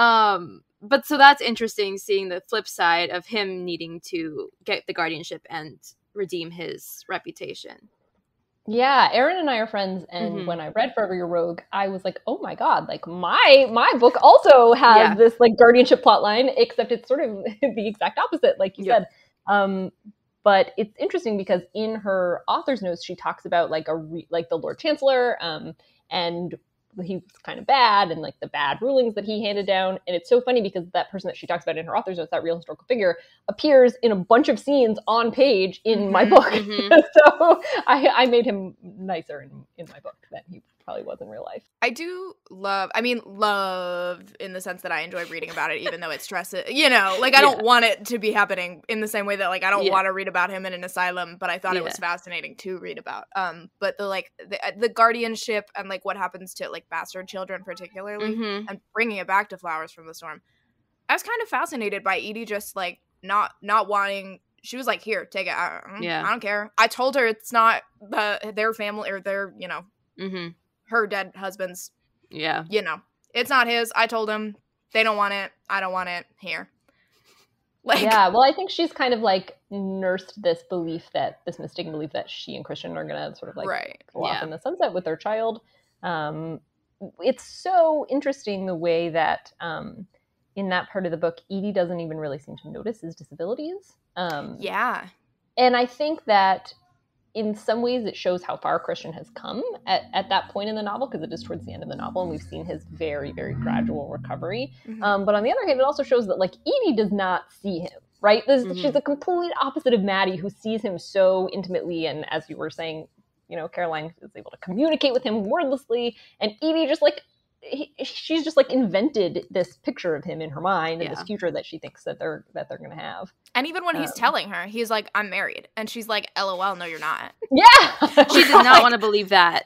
Um, but so that's interesting, seeing the flip side of him needing to get the guardianship and redeem his reputation. yeah. Aaron and I are friends, and Mhm. when I read Forever Your Rogue, I was like, oh my god, like my my book also has Yeah. this like guardianship plot line, except it's sort of the exact opposite, like you Yep. said. Um, but it's interesting because in her author's notes, she talks about like a re- like the Lord Chancellor, um, and he was kind of bad, and like the bad rulings that he handed down. And it's so funny because that person that she talks about in her author's notes, that real historical figure, appears in a bunch of scenes on page in my Mhm, book. mhm. So I, I made him nicer in, in my book than he probably was in real life. I do love, I mean, love in the sense that I enjoy reading about it, even though it stresses, you know, like I Yeah. don't want it to be happening in the same way that like I don't Yeah. want to read about him in an asylum, but I thought Yeah. it was fascinating to read about. Um, but the like the, the guardianship and like what happens to like bastard children particularly, Mhm. and bringing it back to Flowers from the Storm. I was kind of fascinated by Edie just like not not wanting. She was like, "Here, take it. I, Yeah. I don't care." I told her it's not the their family or their, you know, Mhm. her dead husband's. Yeah. You know, it's not his. I told him they don't want it. I don't want it. Here. Like, yeah, well, I think she's kind of like nursed this belief that this mistaken belief that she and Christian are gonna sort of like right. go off Yeah. in the sunset with their child. Um, it's so interesting the way that um, in that part of the book, Edie doesn't even really seem to notice his disabilities. Um, Yeah. And I think that in some ways it shows how far Christian has come at, at that point in the novel, because it is towards the end of the novel and we've seen his very, very gradual recovery. Mhm. Um, but on the other hand, it also shows that like Edie does not see him, right? This, Mhm. She's a complete opposite of Maddie, who sees him so intimately. And as you were saying, you know, Caroline is able to communicate with him wordlessly. And Edie just like, he, she's just like invented this picture of him in her mind and Yeah. this future that she thinks that they're that they're going to have. And even when he's Um, telling her, he's like, "I'm married," and she's like, "LOL, no, you're not." Yeah, She did not want to believe that.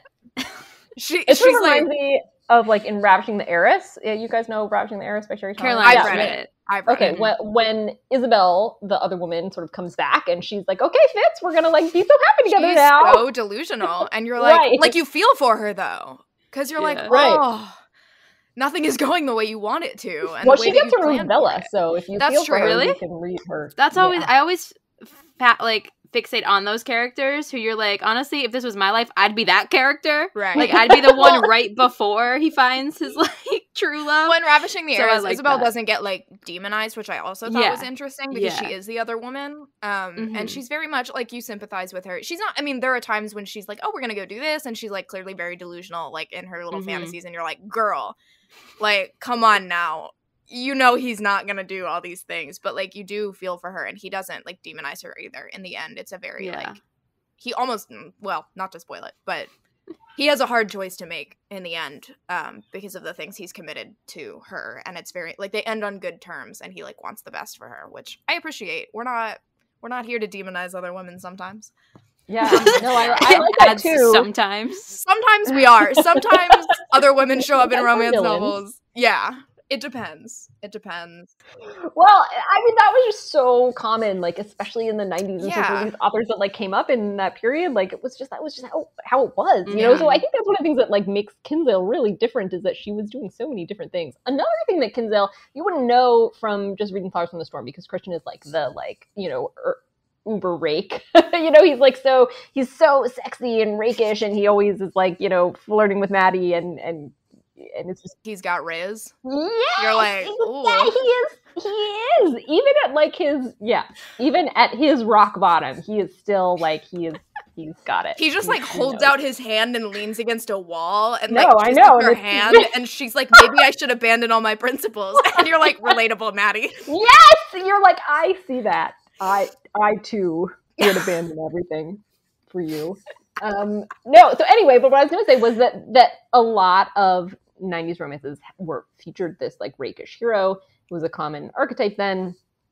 She It sort she's of like, reminds me of like in Ravishing the Heiress. Yeah, you guys know Ravishing the Heiress by Sherry Thomas? Caroline I've Yeah, read read it. it. I've read Okay, it. when, when Isabel, the other woman, sort of comes back and she's like, "Okay, Fitz, we're gonna like be so happy together She's now." so delusional, and you're like, Right. like you feel for her though, because you're like, Yeah. Right. oh, nothing is going the way you want it to, and well, the way she that gets you to plan read for Bella, it. so if you That's feel for true. her, Really? you can read her. That's Yeah. always I always fat like fixate on those characters who you're like, honestly, if this was my life, I'd be that character. Right. Like I'd be the one Well- right before he finds his like true love. When Ravishing the So I Heiress, like Isabel that. doesn't get like demonized, which I also thought Yeah. was interesting because Yeah. she is the other woman, um, Mhm. and she's very much like you sympathize with her. She's not. I mean, there are times when she's like, "Oh, we're gonna go do this," and she's like clearly very delusional, like in her little Mhm. fantasies, and you're like, "Girl, like, come on now." You know he's not gonna do all these things, but like you do feel for her, and he doesn't like demonize her either. In the end, it's a very Yeah. like he almost well, not to spoil it, but he has a hard choice to make in the end, um, because of the things he's committed to her, and it's very like they end on good terms, and he like wants the best for her, which I appreciate. We're not we're not here to demonize other women sometimes. Yeah, no, I, I like that Adds too. Sometimes. Sometimes we are. Sometimes other women show up in Sometimes we're romance villains. novels. Yeah. It depends. It depends. Well, I mean, that was just so common, like especially in the nineties, and so Yeah. for these authors that like came up in that period, like it was just that was just how, how it was, you know. Yeah. So I think that's one of the things that like makes Kinsale really different is that she was doing so many different things. Another thing that Kinsale you wouldn't know from just reading Flowers from the Storm, because Christian is like the like you know. Er, uber rake. You know, he's like so he's so sexy and rakish, and he always is like, you know, flirting with Maddie, and and and it's just He's got Riz. yes, You're like, yeah, ooh. he is he is even at like his yeah even at his rock bottom, he is still like he is he's got it. He just He- like he holds knows. out his hand and leans against a wall and No, like I kisses know, her and it's- hand, and she's like, maybe I should abandon all my principles. And you're like, relatable, Maddie. Yes, you're like, I see that. I I too would abandon everything for you. Um, no, so anyway, but what I was going to say was that that a lot of nineties romances were featured this like rakish hero. It was a common archetype then.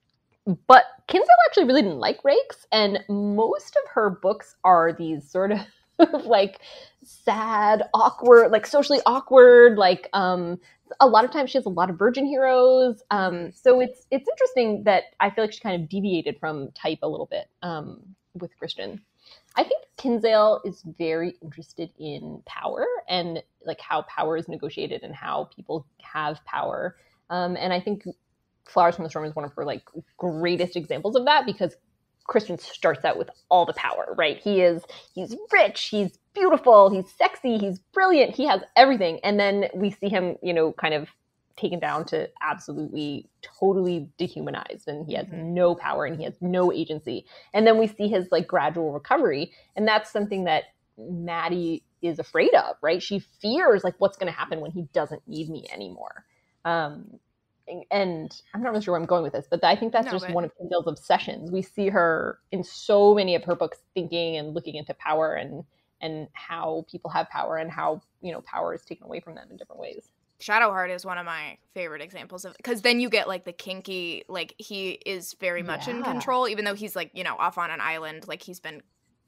But Kinsale actually really didn't like rakes, and most of her books are these sort of like sad, awkward, like socially awkward, like um a lot of times she has a lot of virgin heroes. Um so it's it's interesting that I feel like she kind of deviated from type a little bit um with Christian. I think Kinsale is very interested in power and like how power is negotiated and how people have power. Um and I think Flowers from the Storm is one of her like greatest examples of that, because Christian starts out with all the power, right? He is, he's rich, he's beautiful, he's sexy, he's brilliant, he has everything. And then we see him, you know, kind of taken down to absolutely, totally dehumanized, and he has Mm-hmm. no power and he has no agency. And then we see his like gradual recovery. And that's something that Maddie is afraid of, right? She fears like what's going to happen when he doesn't need me anymore. Um, and I'm not really sure where I'm going with this, but I think that's No, just but- one of Kinsale's obsessions. We see her in so many of her books thinking and looking into power and and how people have power and how, you know, power is taken away from them in different ways. Shadowheart is one of my favorite examples of, because then you get like the kinky, like he is very much Yeah. in control, even though he's like, you know, off on an island, like he's been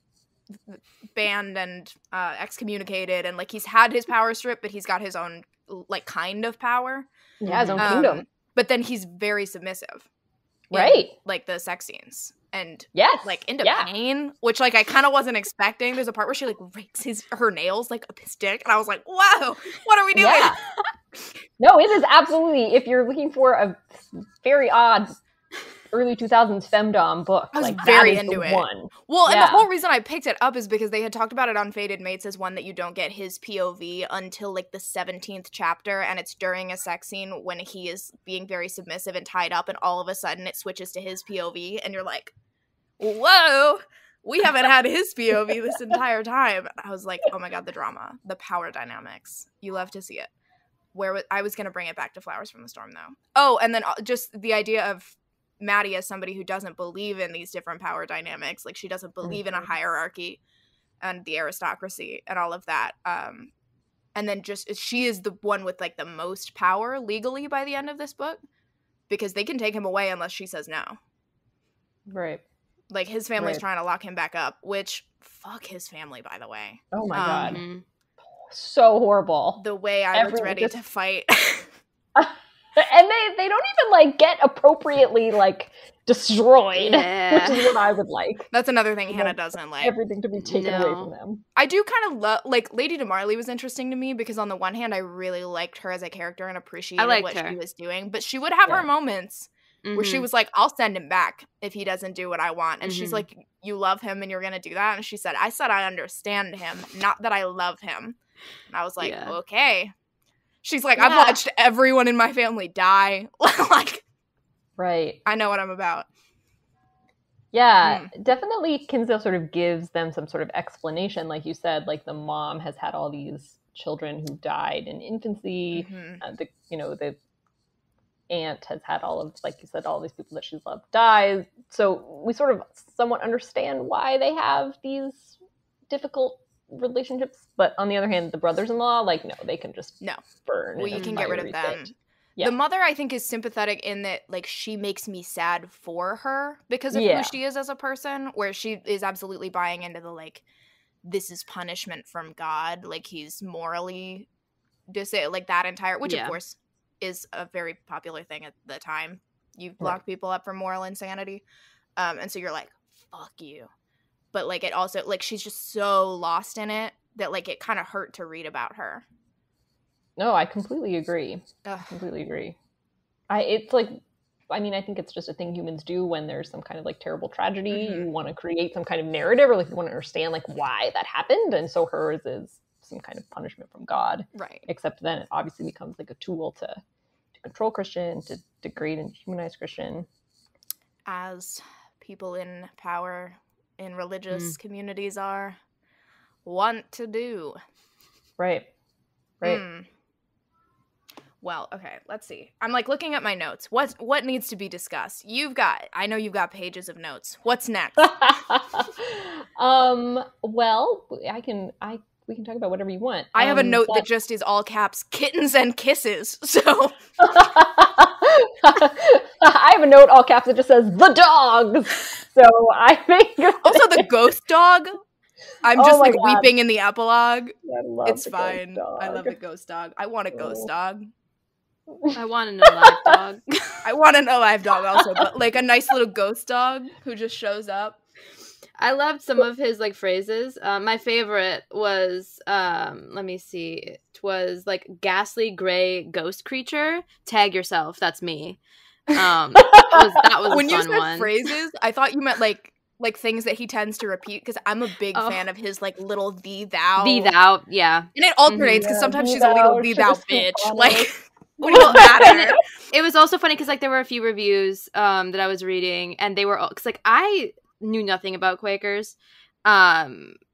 banned and uh, excommunicated, and like he's had his power stripped, but he's got his own like kind of power. Yeah, his own Um, kingdom. But then he's very submissive. in, Right. like the sex scenes. And Yes. like into yeah. pain, which like I kind of wasn't expecting. There's a part where she like rakes his her nails like a stick, and I was like, "Whoa, what are we doing?" Yeah. No, it is absolutely. If you're looking for a very odd early two thousands femdom book, I was like very that is into the it. one. Well, and Yeah. the whole reason I picked it up is because they had talked about it on Fated Mates as one that you don't get his P O V until like the seventeenth chapter, and it's during a sex scene when he is being very submissive and tied up, and all of a sudden it switches to his P O V, and you're like, whoa, we haven't had his P O V this entire time. I was like, oh my god, the drama, the power dynamics. You love to see it. Where w- I was going to bring it back to Flowers from the Storm, though. Oh, and then uh, just the idea of Maddie as somebody who doesn't believe in these different power dynamics. Like, she doesn't believe mm-hmm. in a hierarchy and the aristocracy and all of that. Um, and then just, she is the one with, like, the most power legally by the end of this book. Because they can take him away unless she says no. Right. Like, his family's right. trying to lock him back up, which, fuck his family, by the way. Oh, my um, God. So horrible. The way I Everyone was ready just... to fight. And they, they don't even, like, get appropriately, like, destroyed, yeah. which is what I would like. That's another thing Hannah doesn't like. Everything to be taken no. away from them. I do kind of love, like, Lady DeMarley was interesting to me because on the one hand, I really liked her as a character and appreciated what her. she was doing, but she would have yeah. her moments mm-hmm. where she was like, I'll send him back if he doesn't do what I want. And mm-hmm. she's like, you love him and you're going to do that? And she said, I said I understand him, not that I love him. And I was like, yeah. okay. She's like, yeah. I've watched everyone in my family die. Like, right. I know what I'm about. Yeah, mm. definitely Kinsale sort of gives them some sort of explanation. Like you said, like the mom has had all these children who died in infancy. Mm-hmm. Uh, the, you know, the aunt has had all of, like you said, all these people that she's loved die. So we sort of somewhat understand why they have these difficult relationships, but on the other hand, the brothers-in-law, like, no, they can just no burn. Well, you can get rid of them. Fit. Yeah. The mother, I think, is sympathetic in that, like, she makes me sad for her because of yeah. who she is as a person, where she is absolutely buying into the, like, this is punishment from God, like, he's morally dis- like, that entire, which, yeah. of course, is a very popular thing at the time. You lock right. people up for moral insanity, um, and so you're like, fuck you. But, like, it also, like, she's just so lost in it that, like, it kind of hurt to read about her. No, I completely agree. Ugh. Completely agree. I It's like, I mean, I think it's just a thing humans do when there's some kind of, like, terrible tragedy. Mm-hmm. You want to create some kind of narrative, or, like, you want to understand, like, why that happened. And so hers is some kind of punishment from God. Right. Except then it obviously becomes, like, a tool to, to control Christian, to degrade and humanize Christian. As people in power in religious mm. communities are want to do. Right. Right. Mm. Well, okay, let's see. I'm like looking at my notes. What what needs to be discussed? You've got, I know you've got pages of notes. What's next? um, well, I can, I, we can talk about whatever you want. I have um, a note but... that just is all caps, kittens and kisses. So I have a note all caps that just says the dogs. So I think also the ghost dog. I'm just oh like God. weeping in the epilogue. It's the fine. I love the ghost dog. I want a oh. ghost dog. I want a no live dog. I want a no live dog also, but like a nice little ghost dog who just shows up. I loved some of his like phrases. Um, my favorite was, um, let me see, it was like ghastly gray ghost creature. Tag yourself. That's me. Um, that was, that was when a you fun said one. Phrases, I thought you meant like like things that he tends to repeat, because I'm a big oh. fan of his like little thee thou. Thee thou, yeah. And it alternates because mm-hmm. yeah, sometimes she's a little thee thou bitch. Like. What do you matter? It was also funny because like there were a few reviews um that I was reading, and they were because like I knew nothing about Quakers, um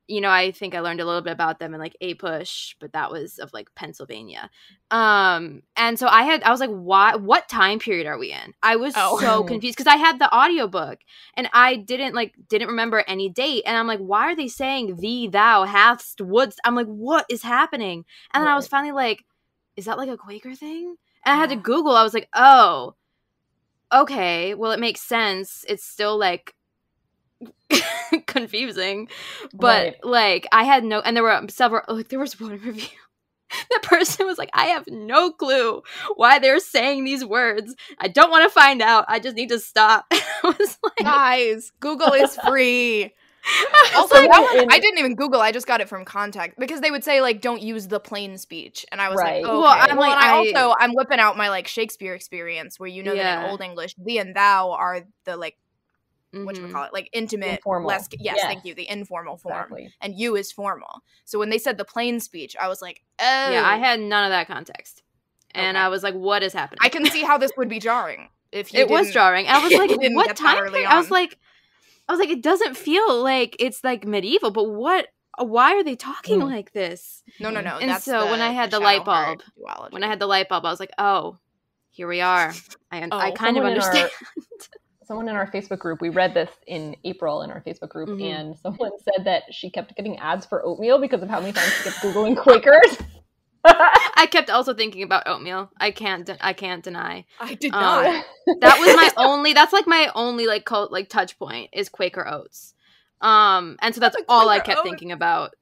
you know, I think I learned a little bit about them in like A Push, but that was of like Pennsylvania. Um, and so I had, I was like, why, what time period are we in? I was Oh. so confused because I had the audiobook and I didn't like, didn't remember any date. And I'm like, why are they saying thee, thou, hast, wouldst? I'm like, what is happening? And then I was finally like, is that like a Quaker thing? And I had to Yeah. Google. I was like, oh, okay, well, it makes sense. It's still like confusing, but Right. like I had no, and there were several, like there was one review. The person was like, I have no clue why they're saying these words. I don't want to find out. I just need to stop. I was like, Guys, Google is free. Also, like, that one, in- I didn't even Google. I just got it from contact because they would say like, "Don't use the plain speech," and I was Right. like, "Okay." Well, I'm well, like, and I, I- also I'm whipping out my like Shakespeare experience where you know that Yeah. in Old English, thee and thou are the like mhm. whatchamacallit, like intimate, Informal. less yes, Yes. thank you, the informal form, Exactly. and you is formal. So when they said the plain speech, I was like, "Oh, Yeah, I had none of that context, and Okay. I was like, what is happening? I can see how this would be jarring if you It was didn't- jarring. I was like, you didn't what get that time early period? I was on. like, I was like, it doesn't feel like it's like medieval, but what? Why are they talking Mm. like this? No, no, no. And that's so when the- I had the shadow light heart bulb, duology. When I had the light bulb, I was like, oh, here we are. I, Oh, I kind of someone in our- understand. Someone in our Facebook group, we read this in April in our Facebook group, Mhm. and someone said that she kept getting ads for oatmeal because of how many times she kept Googling Quakers. I kept also thinking about oatmeal. I can't. De- I can't deny. I did Um, not. That was my only. That's like my only like cult, like touch point is Quaker oats. Um, and so that's The all I Quaker kept oats. thinking about.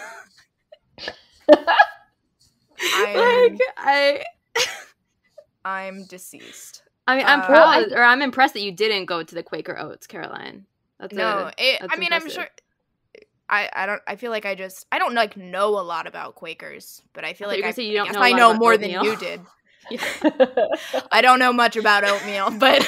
I'm, like I. I'm deceased. I mean, I'm Uh, proud, or I'm impressed that you didn't go to the Quaker Oats, Caroline. That's No, a, it, that's I mean, impressive. I'm sure. I, I don't. I feel like I just. I don't like know a lot about Quakers, but I feel I thought you like were I, gonna say you don't I guess know a I lot know about more oatmeal. than you did. I don't know much about oatmeal, but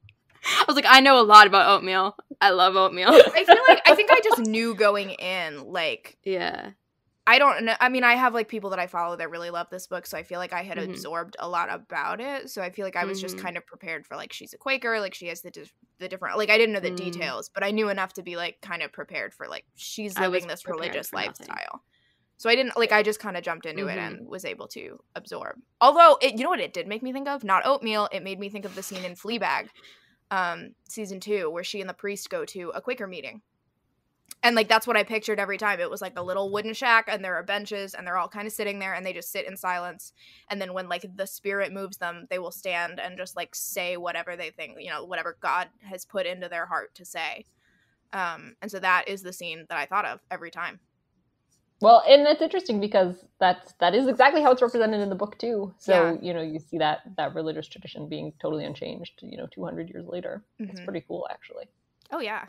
I was like, I know a lot about oatmeal. I love oatmeal. I feel like I think I just knew going in. Like yeah. I don't know. I mean, I have like people that I follow that really love this book, so I feel like I had Mhm. absorbed a lot about it. So I feel like I was just Mhm. kind of prepared for like she's a Quaker, like she has the di- the different. Like I didn't know the Mm. details, but I knew enough to be like kind of prepared for like she's I was living this prepared religious for nothing. lifestyle. So I didn't like I just kind of jumped into Mhm. it and was able to absorb. Although it, you know what it did make me think of? Not oatmeal. It made me think of the scene in Fleabag, um, season two, where she and the priest go to a Quaker meeting. And, like, that's what I pictured every time. It was, like, a little wooden shack, and there are benches, and they're all kind of sitting there, and they just sit in silence. And then when, like, the spirit moves them, they will stand and just, like, say whatever they think, you know, whatever God has put into their heart to say. Um, and so that is the scene that I thought of every time. Well, and that's interesting because that's that is exactly how it's represented in the book too. So Yeah. you know, you see that that religious tradition being totally unchanged. You know, two hundred years later, it's Mhm. pretty cool, actually. Oh, yeah.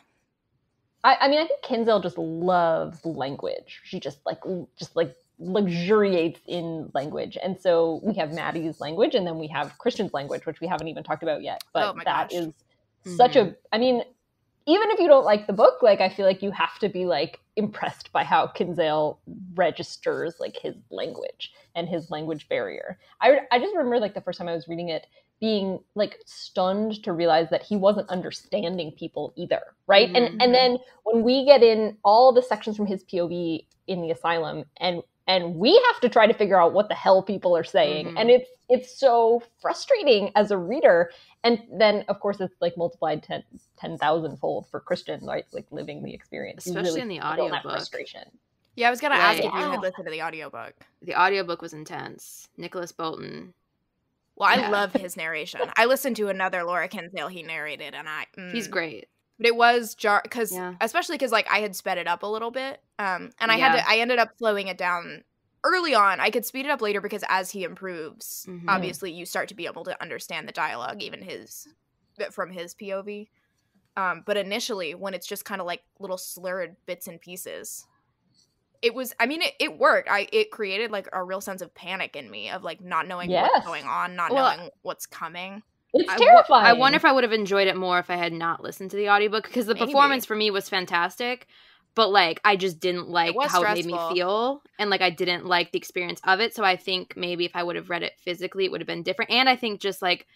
I, I mean, I think Kinsale just loves language. She just like just like luxuriates in language, and so we have Maddie's language, and then we have Christian's language, which we haven't even talked about yet. But Oh my that gosh. is such a. I mean, even if you don't like the book, like I feel like you have to be like impressed by how Kinsale registers like his language and his language barrier. I I just remember like the first time I was reading it, being like stunned to realize that he wasn't understanding people either, right? Mhm. And and then when we get in all the sections from his P O V in the asylum, and and we have to try to figure out what the hell people are saying, Mhm. and it's it's so frustrating as a reader. And then of course it's like multiplied ten ten thousand fold for Christian, right? Like living the experience, You Especially really in the feel that audiobook. frustration. Yeah, I was going to ask Like- if you Yeah. had listened to the audiobook. The audiobook was intense. Nicholas Bolton. Well, I Yeah. love his narration. I listened to another Laura Kinsale he narrated, and I mm. He's great. But it was jar because Yeah. especially because like I had sped it up a little bit, um, and I Yeah. had to. I ended up slowing it down early on. I could speed it up later because as he improves, Mhm. obviously you start to be able to understand the dialogue, even his from his P O V. Um, but initially, when it's just kind of like little slurred bits and pieces, it was. I mean, it, it worked. I it created like a real sense of panic in me of like not knowing Yes. what's going on, not Well, knowing what's coming. It's I wo- terrifying. I wonder if I would have enjoyed it more if I had not listened to the audiobook, because the Maybe. performance for me was fantastic, but like I just didn't like was how it made me stressful. feel, and like I didn't like the experience of it. So I think maybe if I would have read it physically, it would have been different. And I think just like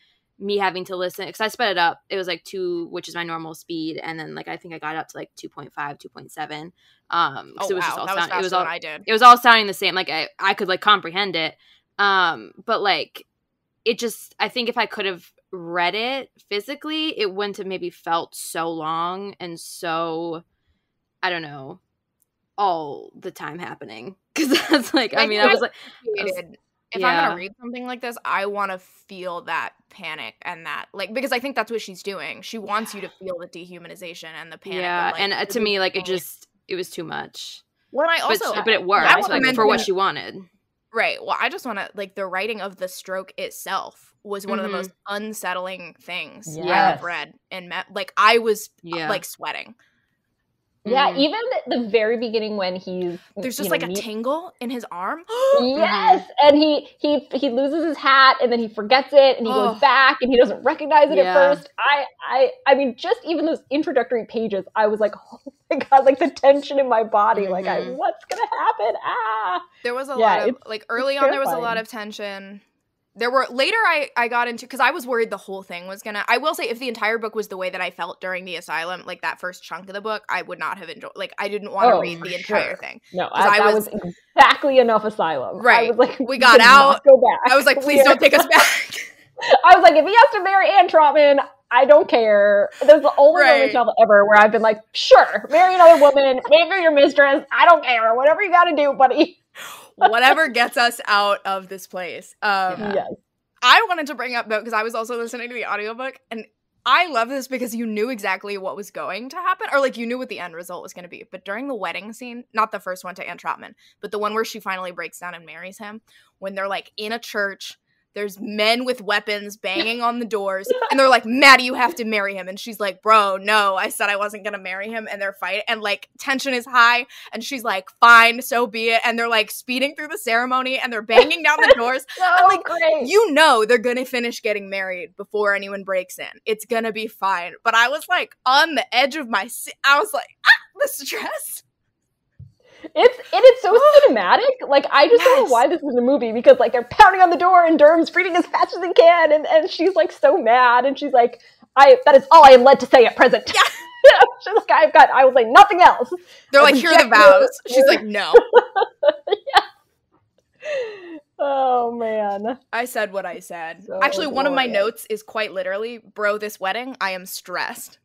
me having to listen, because I sped it up. It was like two, which is my normal speed, and then like I think I got up to like two point five, two point seven. Um, Oh it was wow, just all that was sound, faster it was all, than I did. It was all sounding the same. Like I, I could like comprehend it. Um, but like it just, I think if I could have read it physically, it wouldn't have maybe felt so long and so, I don't know, all the time happening. Because that's like, I mean, I was like, I was, if yeah. I'm gonna read something like this, I want to feel that panic and that, like, because I think that's what she's doing. She wants you to feel the dehumanization and the panic. Yeah, of, like, and uh, to me, like, it just, it was too much. Well, I also, but, but it worked, I like, mention, for what she wanted. Right. Well, I just want to, like, the writing of the stroke itself was one mm-hmm. of the most unsettling things yes. I've read. And, like, I was, yeah. like, sweating. Yeah, mm. even the very beginning when he's there's just you know, like a meet- tingle in his arm. Yes, mm-hmm. and he he he loses his hat and then he forgets it and he oh. goes back and he doesn't recognize it yeah. at first. I I I mean, just even those introductory pages, I was like, oh my god, like the tension in my body, mm-hmm. like I, what's gonna happen? Ah, there was a yeah, lot of like early on, there was a lot of tension. There were later I, I got into, because I was worried the whole thing was gonna, I will say if the entire book was the way that I felt during the asylum, like that first chunk of the book, I would not have enjoyed, like I didn't want to oh, read the sure. entire thing. No, I, that was, was exactly enough asylum. Right. I was like, we got out. Go back. I was like, please don't take us back. I was like, if he has to marry Anne Trotman, I don't care. There's the only right. romance novel ever where I've been like, sure, marry another woman, make her your mistress, I don't care, whatever you gotta do, buddy. Whatever gets us out of this place. Um, yeah. Yes. I wanted to bring up, though, because I was also listening to the audiobook, and I love this because you knew exactly what was going to happen, or, like, you knew what the end result was going to be. But during the wedding scene, not the first one to Anne Trotman, but the one where she finally breaks down and marries him, when they're, like, in a church, there's men with weapons banging on the doors, and they're like, Maddie, you have to marry him. And she's like, bro, no, I said I wasn't going to marry him, and they're fighting, and, like, tension is high, and she's like, fine, so be it, and they're, like, speeding through the ceremony, and they're banging down the doors, so and, like, great. You know they're going to finish getting married before anyone breaks in. It's going to be fine. But I was, like, on the edge of my seat. I was like, ah, the stress. It's it is so cinematic. Like, I just yes. don't know why this is a movie, because, like, they're pounding on the door and Durham's reading as fast as he can, and, and she's, like, so mad, and she's like, I that is all I am led to say at present. Yeah. She's like, I've got, I will say nothing else. They're like, here are the vows. She's like, no. Yeah. Oh, man. I said what I said. So Actually, one glorious. of my notes is quite literally, bro, this wedding, I am stressed.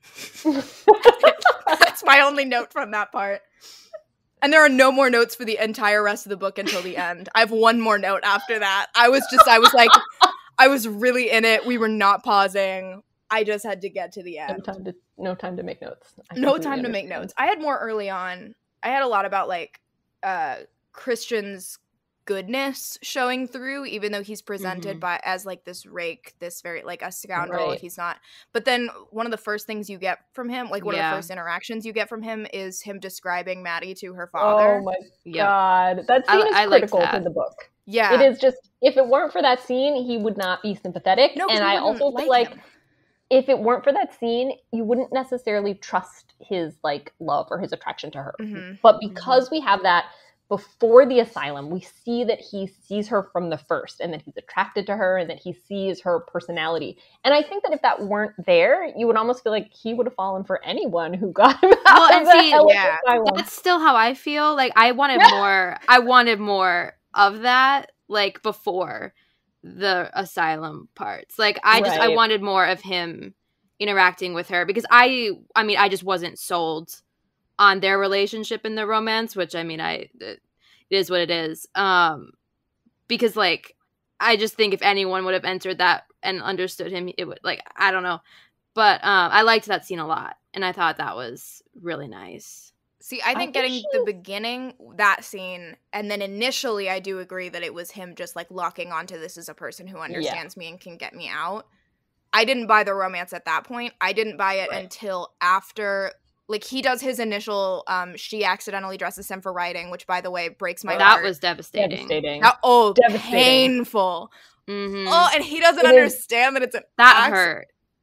That's my only note from that part. And there are no more notes for the entire rest of the book until the end. I have one more note after that. I was just, I was like, I was really in it. We were not pausing. I just had to get to the end. No time to, no time to make notes. I no time to make notes. I had more early on. I had a lot about, like, uh, Christian's goodness showing through, even though he's presented mm-hmm. by as like this rake, this very like a scoundrel. Right. He's not. But then one of the first things you get from him, like one yeah. of the first interactions you get from him, is him describing Maddie to her father. Oh my yep. god, that scene I, is I critical that. to the book. Yeah, it is just. If it weren't for that scene, he would not be sympathetic. No, and I also like feel like him. if it weren't for that scene, you wouldn't necessarily trust his like love or his attraction to her. Mm-hmm. But because mm-hmm. we have that before the asylum, we see that he sees her from the first, and that he's attracted to her, and that he sees her personality. And I think that if that weren't there, you would almost feel like he would have fallen for anyone who got him out well, of the see, yeah. asylum. That's still how I feel. Like, I wanted more. I wanted more of that, like, before the asylum parts. Like, I just Right. I wanted more of him interacting with her, because I I mean I just wasn't sold on their relationship and their romance, which I mean I it is what it is. Um because like I just think if anyone would have entered that and understood him, it would, like, I don't know. But um I liked that scene a lot, and I thought that was really nice. See, I think, I think getting she- the beginning, that scene, and then initially I do agree that it was him just like locking onto this as a person who understands me and can get me out. I didn't buy the romance at that point. I didn't buy it Right. until after, like, he does his initial, um, she accidentally dresses him for writing, which, by the way, breaks my that heart. was devastating. Devastating. That- oh, Devastating. painful. Mm-hmm. Oh, and he doesn't It is- understand that it's an That acc- hurt.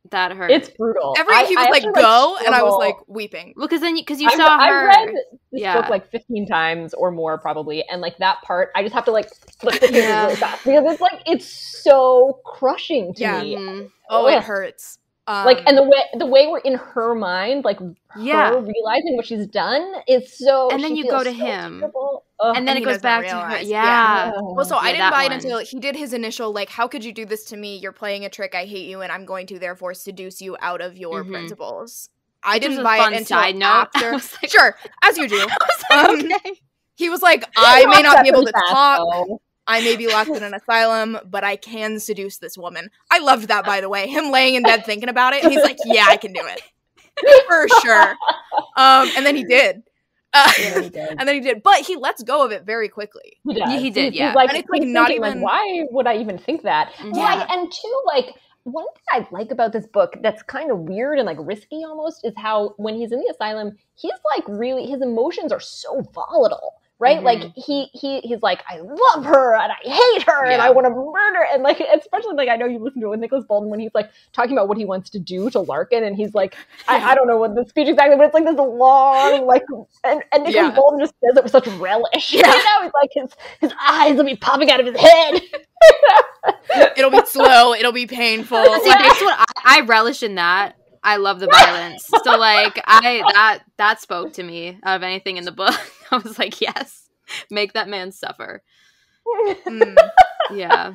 That hurt. It's brutal. Every I, he was I like, actually, go, like, and I was struggle- like weeping. Well, because then because you, I've, saw her. I've read this Yeah. book like fifteen times or more probably, and like that part, I just have to like flip the pages Yeah. really fast because it's like it's so crushing to Yeah. me. Mhm. Oh, Ugh. it hurts. Um, Like, and the way the way we're in her mind, like Yeah. her realizing what she's done is so. And then she you go feels to so him. terrible. Ugh. And then And it he goes doesn't back to her. realize. Yeah. Yeah. well, so Yeah, I didn't that buy it one. until he did his initial like, how could you do this to me? You're playing a trick. I hate you, and I'm going to therefore seduce you out of your Mhm. principles. I Which was didn't a buy fun it until side note. after. I was like- Sure, as you do. I was like, Um, okay. He was like, I You may watched not that be able pretty to fast, talk. though. I may be locked in an asylum, but I can seduce this woman. I loved that, by the way. Him laying in bed thinking about it. He's like, yeah, I can do it. For sure. Um, and then he did. Uh, Yeah, he did. and then he did. But he lets go of it very quickly. He does. Yeah, he did, He's, yeah. he's like, And it's, like, he's not thinking, even- like, why would I even think that? Mhm. Yeah, Yeah. and two, like, one thing I like about this book that's kind of weird and like risky almost is how when he's in the asylum, he's like really his emotions are so volatile. Right? Mhm. Like he he he's like, I love her and I hate her and Yeah. I want to murder, and like especially like I know you listen to it with Nicholas Bolton when he's like talking about what he wants to do to Larkin, and he's like, I, I don't know what the speech exactly, but it's like this long like and, and Nicholas Yeah. Bolton just says it with such relish. Yeah. You know, he's like his his eyes will be popping out of his head. It'll be slow. It'll be painful. See, that's what I, I relish in that. I love the violence. So like I that that spoke to me out of anything in the book. I was like, yes, make that man suffer. Mm. Yeah.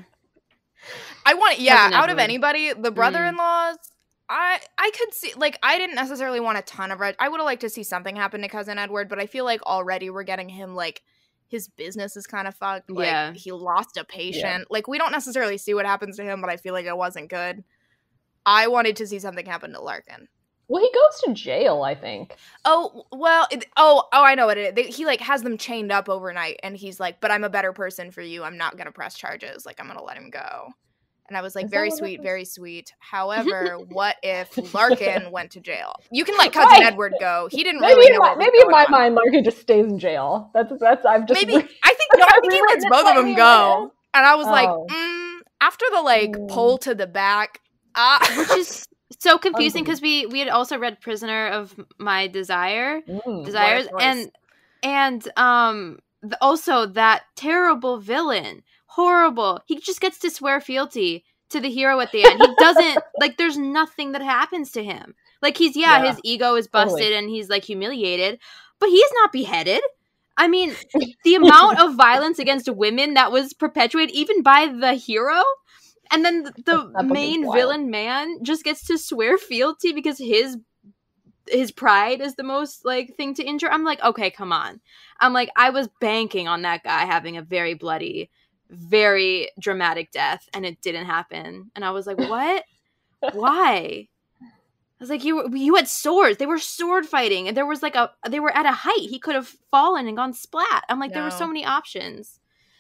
I want, yeah, Cousin out of Edward. anybody, the brother-in-laws, I I could see, like, I didn't necessarily want a ton of red. I would have liked to see something happen to Cousin Edward, but I feel like already we're getting him, like, his business is kind of fucked. Like, Yeah. he lost a patient. Like, we don't necessarily see what happens to him, but I feel like it wasn't good. I wanted to see something happen to Larkin. Well, he goes to jail, I think. Oh, well, it, oh, oh, I know what it is. They, he, like, has them chained up overnight, and he's like, but I'm a better person for you. I'm not going to press charges. Like, I'm going to let him go. And I was like, Is that very what it sweet, was? very sweet. However, what if Larkin went to jail? You can let Cousin Right. Edward go. He didn't Maybe really in know my, what was maybe in going my on. mind, Larkin just stays in jail. That's that's I've just Maybe, I think, no, I think he lets Rewritten it both of them slightly go. And I was like, Oh. mm, after the, like, Mm. pull to the back, ah. Which is so confusing because we we had also read Prisoner of My Desire. Mm. Desires choice. and and um th- also that terrible villain, horrible. He just gets to swear fealty to the hero at the end. He doesn't like there's nothing that happens to him. Like he's yeah, Yeah, his ego is busted totally. and he's like humiliated, but he's not beheaded. I mean, the amount of violence against women that was perpetuated even by the hero, and then the, That the book is main wild. villain man just gets to swear fealty because his his pride is the most like thing to injure. I'm like, okay, come on. I'm like, I was banking on that guy having a very bloody, very dramatic death, and it didn't happen. And I was like, what? Why? I was like, you you had swords. They were sword fighting, and there was like a they were at a height. He could have fallen and gone splat. I'm like, there were so No. many options.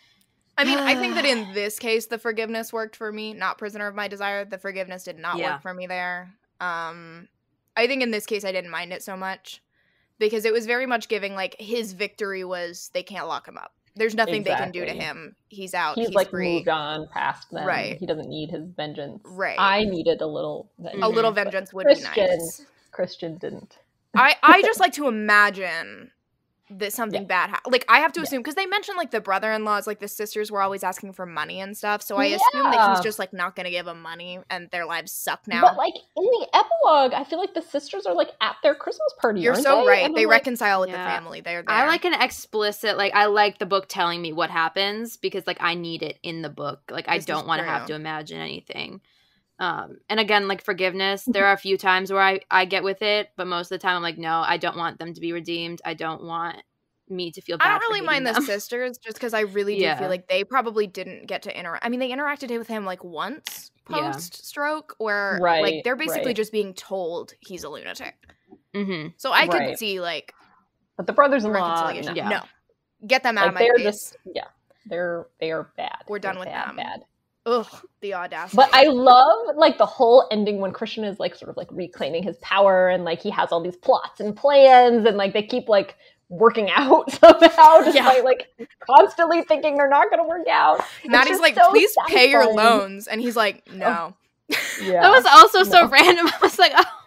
I mean, I think that in this case, the forgiveness worked for me, not Prisoner of My Desire. The forgiveness did not Yeah. work for me there. Um, I think in this case, I didn't mind it so much because it was very much giving, like, his victory was they can't lock him up. There's nothing they can do to Exactly. him. He's out. He's, He's, like free. moved on past them. Right. He doesn't need his vengeance. Right. I needed a little vengeance. A little but vengeance would Christian, be nice. Christian didn't. I, I just like to imagine that something Yeah. bad ha- like I have to Yeah. assume because they mentioned like the brother-in-laws, like the sisters were always asking for money and stuff, so I assume that he's Yeah. just like not gonna give them money and their lives suck now. But like in the epilogue, I feel like the sisters are like at their Christmas party. You're aren't so they? right. And They I'm like, reconcile with Yeah. the family. They're there. I like an explicit, like, I like the book telling me what happens because, like, I need it in the book. Like, I This is don't want to have true. to imagine anything. Um, and again, like, forgiveness, there are a few times where I, I get with it, but most of the time I'm like, no, I don't want them to be redeemed. I don't want me to feel bad I don't for really mind hating the them. sisters just because I really do Yeah. feel like they probably didn't get to interact. I mean, they interacted with him like once Yeah. post stroke, where like Right, they're basically right. just being told he's a lunatic. Mm-hmm. So I Right. could see like But the brothers-in-law, reconciliation. no. Yeah. No, get them out Like of my they're face. just yeah, they're they are bad. We're done They're with bad, them. Bad. Ugh, the audacity. But I love like the whole ending when Christian is like sort of like reclaiming his power and like he has all these plots and plans and like they keep like working out somehow despite Yeah. like constantly thinking they're not going to work out. It's Maddie's just like, so please pay your satisfying. loans, and he's like, no. Yeah. That was also so No. random. I was like, oh,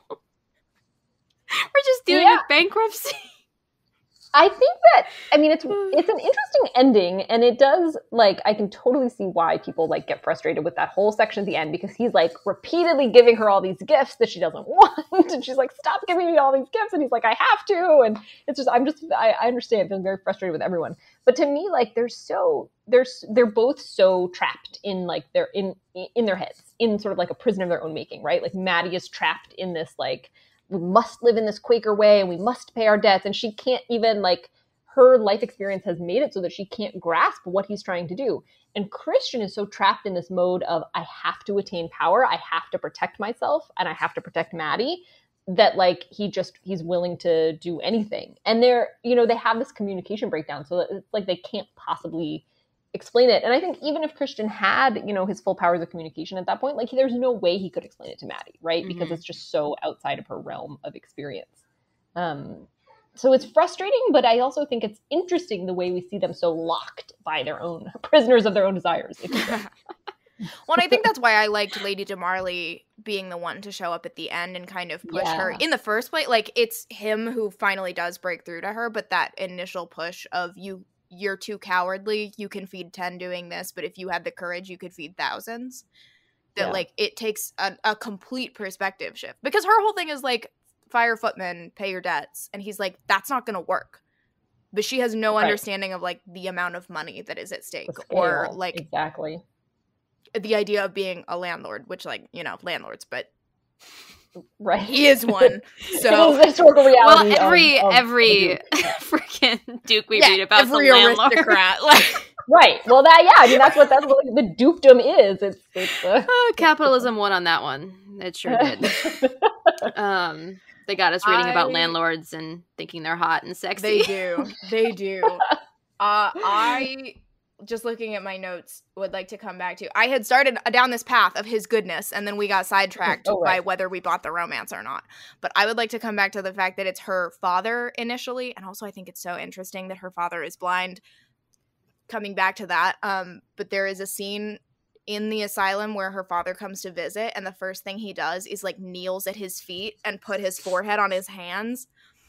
we're just dealing Yeah. with bankruptcy. I think that, I mean, it's it's an interesting ending, and it does, like, I can totally see why people, like, get frustrated with that whole section at the end, because he's, like, repeatedly giving her all these gifts that she doesn't want, and she's like, stop giving me all these gifts, and he's like, I have to, and it's just, I'm just, I, I understand, feeling very frustrated with everyone, but to me, like, they're so, they're, they're both so trapped in, like, their, in, in their heads, in sort of, like, a prison of their own making, right? Like, Maddie is trapped in this, like, we must live in this Quaker way and we must pay our debts. And she can't even, like, her life experience has made it so that she can't grasp what he's trying to do. And Christian is so trapped in this mode of, I have to attain power. I have to protect myself and I have to protect Maddie, that, like, he just, he's willing to do anything. And they're, you know, they have this communication breakdown. So it's like, they can't possibly explain it. And I think even if Christian had, you know, his full powers of communication at that point, like, there's no way he could explain it to Maddie, right? Mm-hmm. Because it's just so outside of her realm of experience. Um, so it's frustrating, but I also think it's interesting the way we see them so locked by their own, prisoners of their own desires. If you will. Well, I think that's why I liked Lady DeMarley being the one to show up at the end and kind of push yeah. her in the first place. Like, it's him who finally does break through to her, but that initial push of, you you're too cowardly, you can feed ten doing this, but if you had the courage, you could feed thousands. That, yeah. like, it takes a, a complete perspective shift. Because her whole thing is, like, fire footmen, pay your debts. And he's like, that's not going to work. But she has no right. understanding of, like, the amount of money that is at stake. Or, like, exactly the idea of being a landlord, which, like, you know, landlords, but right, he is one. So historical reality. Well, every of, of every freaking Duke we yeah, read about, every the landlord. aristocrat, like, right. Well, that yeah, I mean that's what that's what like, the dukedom is. It's, it's uh, oh, capitalism won on that one. It sure did. um, they got us reading I, about landlords and thinking they're hot and sexy. They do. They do. uh, I. Just looking at my notes, would like to come back to. I had started down this path of his goodness, and then we got sidetracked oh, right. by whether we bought the romance or not. But I would like to come back to the fact that it's her father initially, and also I think it's so interesting that her father is blind. Coming back to that, um, but there is a scene in the asylum where her father comes to visit, and the first thing he does is, like, kneels at his feet and put his forehead on his hands.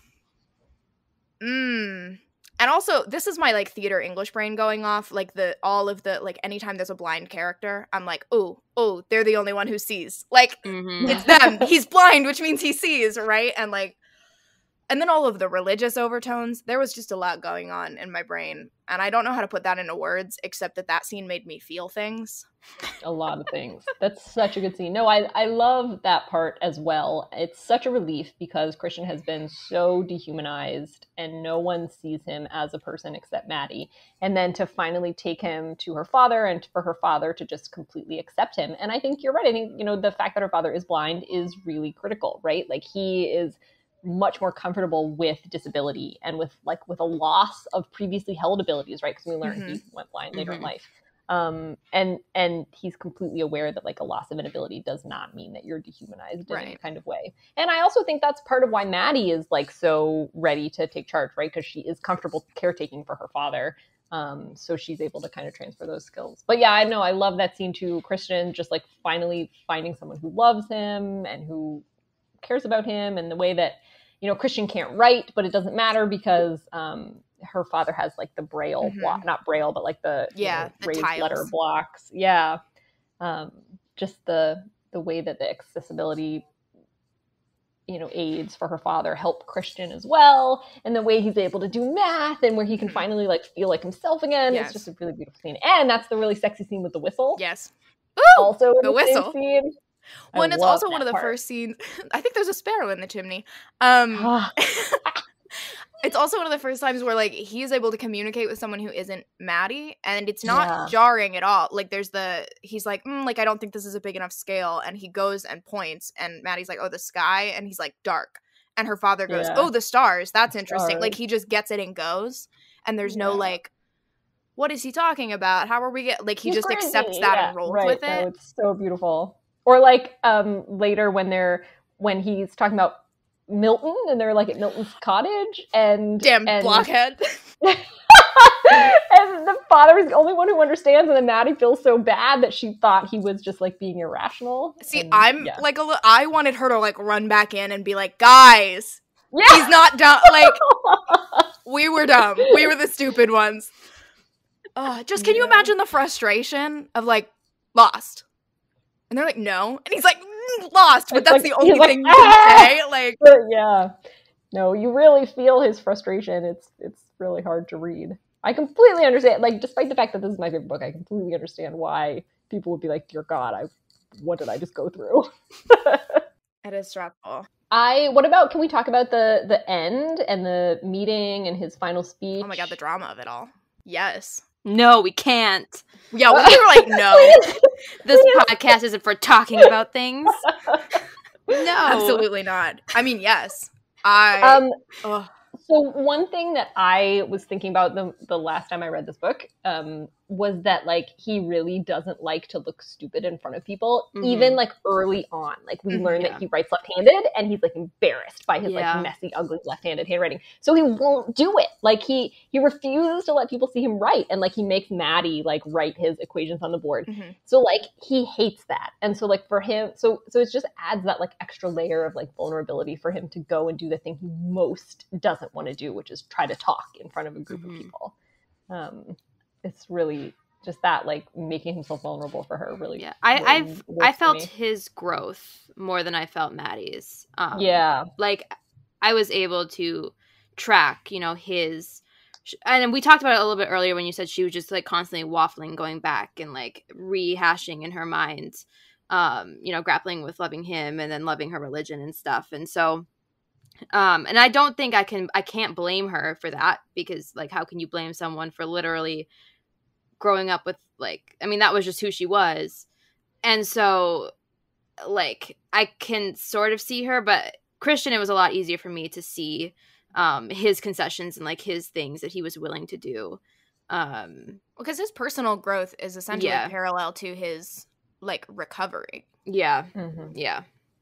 Mmm. And also, this is my, like, theater English brain going off, like, the, all of the, like, anytime there's a blind character, I'm like, oh, oh, they're the only one who sees. Like, mm-hmm. it's them. He's blind, which means he sees, right? And, like, and then all of the religious overtones, there was just a lot going on in my brain. And I don't know how to put that into words, except that that scene made me feel things. A lot of things. That's such a good scene. No, I, I love that part as well. It's such a relief because Christian has been so dehumanized and no one sees him as a person except Maddie. And then to finally take him to her father and for her father to just completely accept him. And I think you're right. I think, you know, the fact that her father is blind is really critical, right? Like, he is much more comfortable with disability and with, like, with a loss of previously held abilities, right? Because we learned mm-hmm. he went blind later mm-hmm. in life. Um, and and he's completely aware that, like, a loss of an ability does not mean that you're dehumanized in right. any kind of way. And I also think that's part of why Maddie is, like, so ready to take charge, right? Because she is comfortable caretaking for her father. Um, so she's able to kind of transfer those skills. But yeah, I know I love that scene too. Christian just, like, finally finding someone who loves him and who cares about him, and the way that, you know, Christian can't write, but it doesn't matter because um, her father has, like, the braille mm-hmm. block, not braille, but, like, the, yeah, you know, the raised tiles. letter blocks. Yeah. Um, just the, the way that the accessibility, you know, aids for her father help Christian as well. And the way he's able to do math and where he can finally, like, feel like himself again. Yes. It's just a really beautiful scene. And that's the really sexy scene with the whistle. Yes. Ooh, also the, the whistle. Scene. Well, and it's also one of the part. first scenes. I think there's a sparrow in the chimney. Um, it's also one of the first times where, like, he is able to communicate with someone who isn't Maddie, and it's not yeah. jarring at all. Like, there's the he's like, mm, like, I don't think this is a big enough scale, and he goes and points, and Maddie's like, oh, the sky, and he's like, dark, and her father goes, yeah. oh, the stars, that's the interesting. Stars. Like, he just gets it and goes, and there's yeah. no, like, what is he talking about? How are we get? Like, he he's just crazy. accepts that yeah, and rolls right. with it. No, it's so beautiful. Or, like, um, later when they're when he's talking about Milton and they're, like, at Milton's cottage and damn and, blockhead. And the father is the only one who understands, and then Maddie feels so bad that she thought he was just like being irrational. See, and, I'm yeah. like a li- I wanted her to like run back in and be like, guys, Yeah! he's not dumb. Like, we were dumb. We were the stupid ones. Uh, just can you Yeah. imagine the frustration of like lost, and they're like, no, and he's like, mm, lost, but It's that's like- the only he's like, thing you "Ah!" can say. Like, But yeah, no, you really feel his frustration. It's it's really hard to read. I completely understand. Like, despite the fact that this is my favorite book, I completely understand why people would be like, "Dear God, I what did I just go through?" it is stressful. I. What about? Can we talk about the the end and the meeting and his final speech? Oh my God, the drama of it all. Yes. No, we can't. Yeah, we were like, no, This podcast isn't for talking about things. No. absolutely not. I mean, yes. I. Um. ugh. So one thing that I was thinking about the the last time I read this book um, was that like he really doesn't like to look stupid in front of people, Mhm. even like early on. Like we Mhm, learn yeah. that he writes left-handed, and he's like embarrassed by his Yeah. like messy, ugly left-handed handwriting. So he won't do it. Like he he refuses to let people see him write, and like he makes Maddie like write his equations on the board. Mhm. So like he hates that, and so like for him, so so it just adds that like extra layer of like vulnerability for him to go and do the thing he most doesn't want to do, which is try to talk in front of a group Mhm. of people. Um, it's really just that like making himself vulnerable for her. Really, Yeah, I, really I've works I for felt me. his growth more than I felt Maddie's. Um, Yeah, like I was able to track, you know, his, and we talked about it a little bit earlier when you said she was just like constantly waffling, going back and like rehashing in her mind, um, you know, grappling with loving him and then loving her religion and stuff, and so. Um, and I don't think I can, I can't blame her for that, because like, how can you blame someone for literally growing up with like, I mean, that was just who she was. And so like, I can sort of see her, but Christian, it was a lot easier for me to see, um, his concessions and like his things that he was willing to do. Um, Because his personal growth is essentially Yeah. parallel to his like recovery. yeah, Mhm. yeah,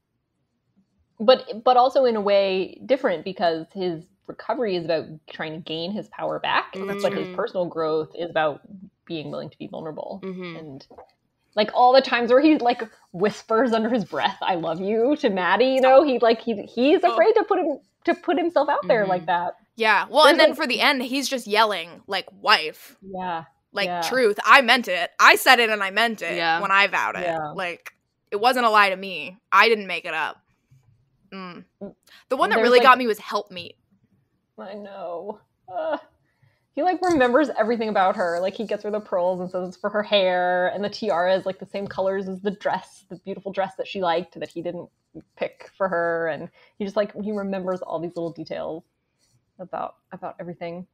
but but also in a way different, because his recovery is about trying to gain his power back, Oh, that's but his true. personal growth is about being willing to be vulnerable. Mhm. And like all the times where he like whispers under his breath, "I love you" to Maddie, you know, he like he he's Oh. afraid to put him to put himself out there Mhm. like that. Yeah. Well, There's, and then like- for the end, he's just yelling like wife, Yeah. like Yeah. truth. I meant it. I said it and I meant it Yeah. when I vowed it. Yeah. Like it wasn't a lie to me. I didn't make it up. Mm. The one that There's, really like- got me was help me. I know. Uh, he like remembers everything about her. Like he gets her the pearls and says it's for her hair, and the tiara is like the same colors as the dress, the beautiful dress that she liked that he didn't pick for her, and he just like he remembers all these little details about about everything.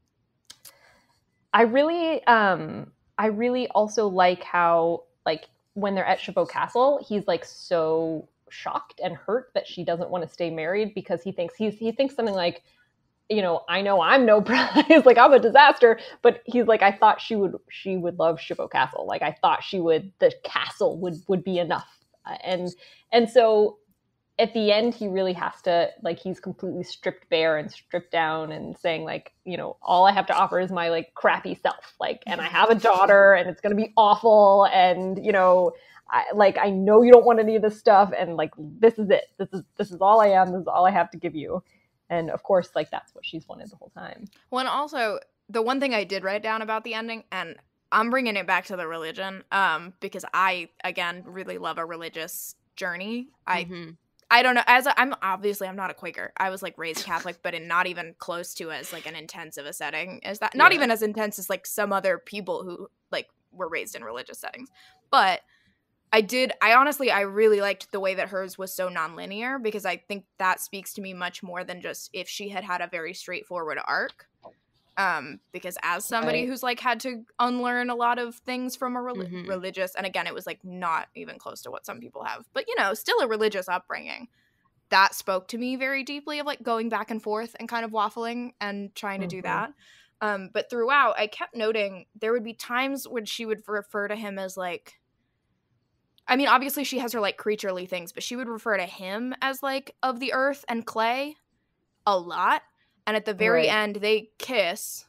I really um I really also like how like when they're at Chabot Castle, he's like so shocked and hurt that she doesn't want to stay married, because he thinks he's he thinks something like, you know, I know I'm no prize, like I'm a disaster, but he's like, I thought she would she would love Chabot Castle, like I thought she would the castle would would be enough, uh, and and so at the end he really has to like he's completely stripped bare and stripped down and saying like, you know, all I have to offer is my like crappy self, like, and I have a daughter and it's gonna be awful, and you know, I, like I know you don't want any of this stuff, and like this is it, this is this is all I am, this is all I have to give you. And of course, like that's what she's wanted the whole time. Well, and also the one thing I did write down about the ending, and I'm bringing it back to the religion, um, because I again really love a religious journey. I Mhm. I don't know. As a, I'm obviously I'm not a Quaker. I was like raised Catholic, but in not even close to as like an intensive a setting as that. Not Yeah. even as intense as like some other people who like were raised in religious settings. But I did. I honestly, I really liked the way that hers was so nonlinear, because I think that speaks to me much more than just if she had had a very straightforward arc. Um, because as somebody Right. who's like had to unlearn a lot of things from a rel- Mhm. religious, and again, it was like not even close to what some people have, but you know, still a religious upbringing. That spoke to me very deeply of like going back and forth and kind of waffling and trying to do Mhm. that. Um, but throughout, I kept noting there would be times when she would refer to him as like, I mean, obviously she has her like creaturely things, but she would refer to him as like of the earth and clay a lot. And at the very Right. end, they kiss,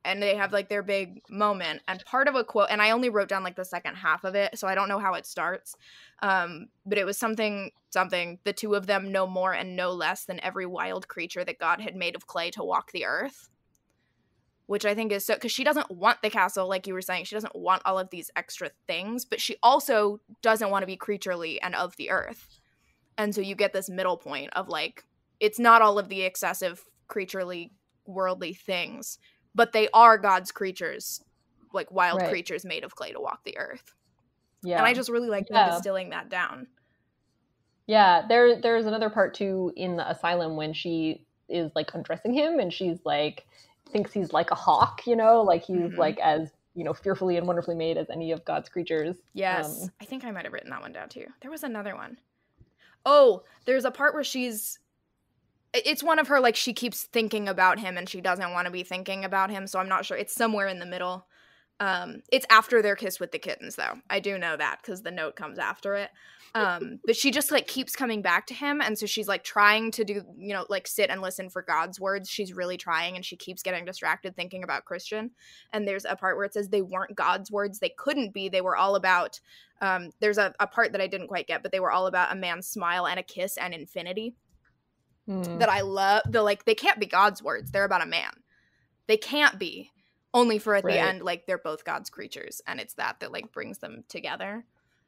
and they have like their big moment, and part of a quote, and I only wrote down like the second half of it, so I don't know how it starts, um but it was something something the two of them know more and no less than every wild creature that God had made of clay to walk the earth, which I think is so, because she doesn't want the castle, like you were saying, she doesn't want all of these extra things, but she also doesn't want to be creaturely and of the earth. And so you get this middle point of like, it's not all of the excessive creaturely worldly things, but they are God's creatures, like wild right. creatures made of clay to walk the earth. Yeah. And I just really like yeah. them distilling that down. Yeah, there there's another part too in the asylum when she is like undressing him and she's like thinks he's like a hawk, you know, like he's mm-hmm. like as, you know, fearfully and wonderfully made as any of God's creatures. Yes. Um, I think I might have written that one down too. There was another one. Oh, there's a part where she's it's one of her, like, she keeps thinking about him and she doesn't want to be thinking about him, so I'm not sure. It's somewhere in the middle. Um, it's after their kiss with the kittens, though. I do know that because the note comes after it. Um, but she just, like, keeps coming back to him, and so she's, like, trying to do, you know, like, sit and listen for God's words. She's really trying, and she keeps getting distracted thinking about Christian. And there's a part where it says they weren't God's words. They couldn't be. They were all about, um, there's a, a part that I didn't quite get, but they were all about a man's smile and a kiss and infinity. Mm. That I love. The like, they can't be God's words. They're about a man. They can't be. Only for at right. the end, like, they're both God's creatures, and it's that that, like, brings them together.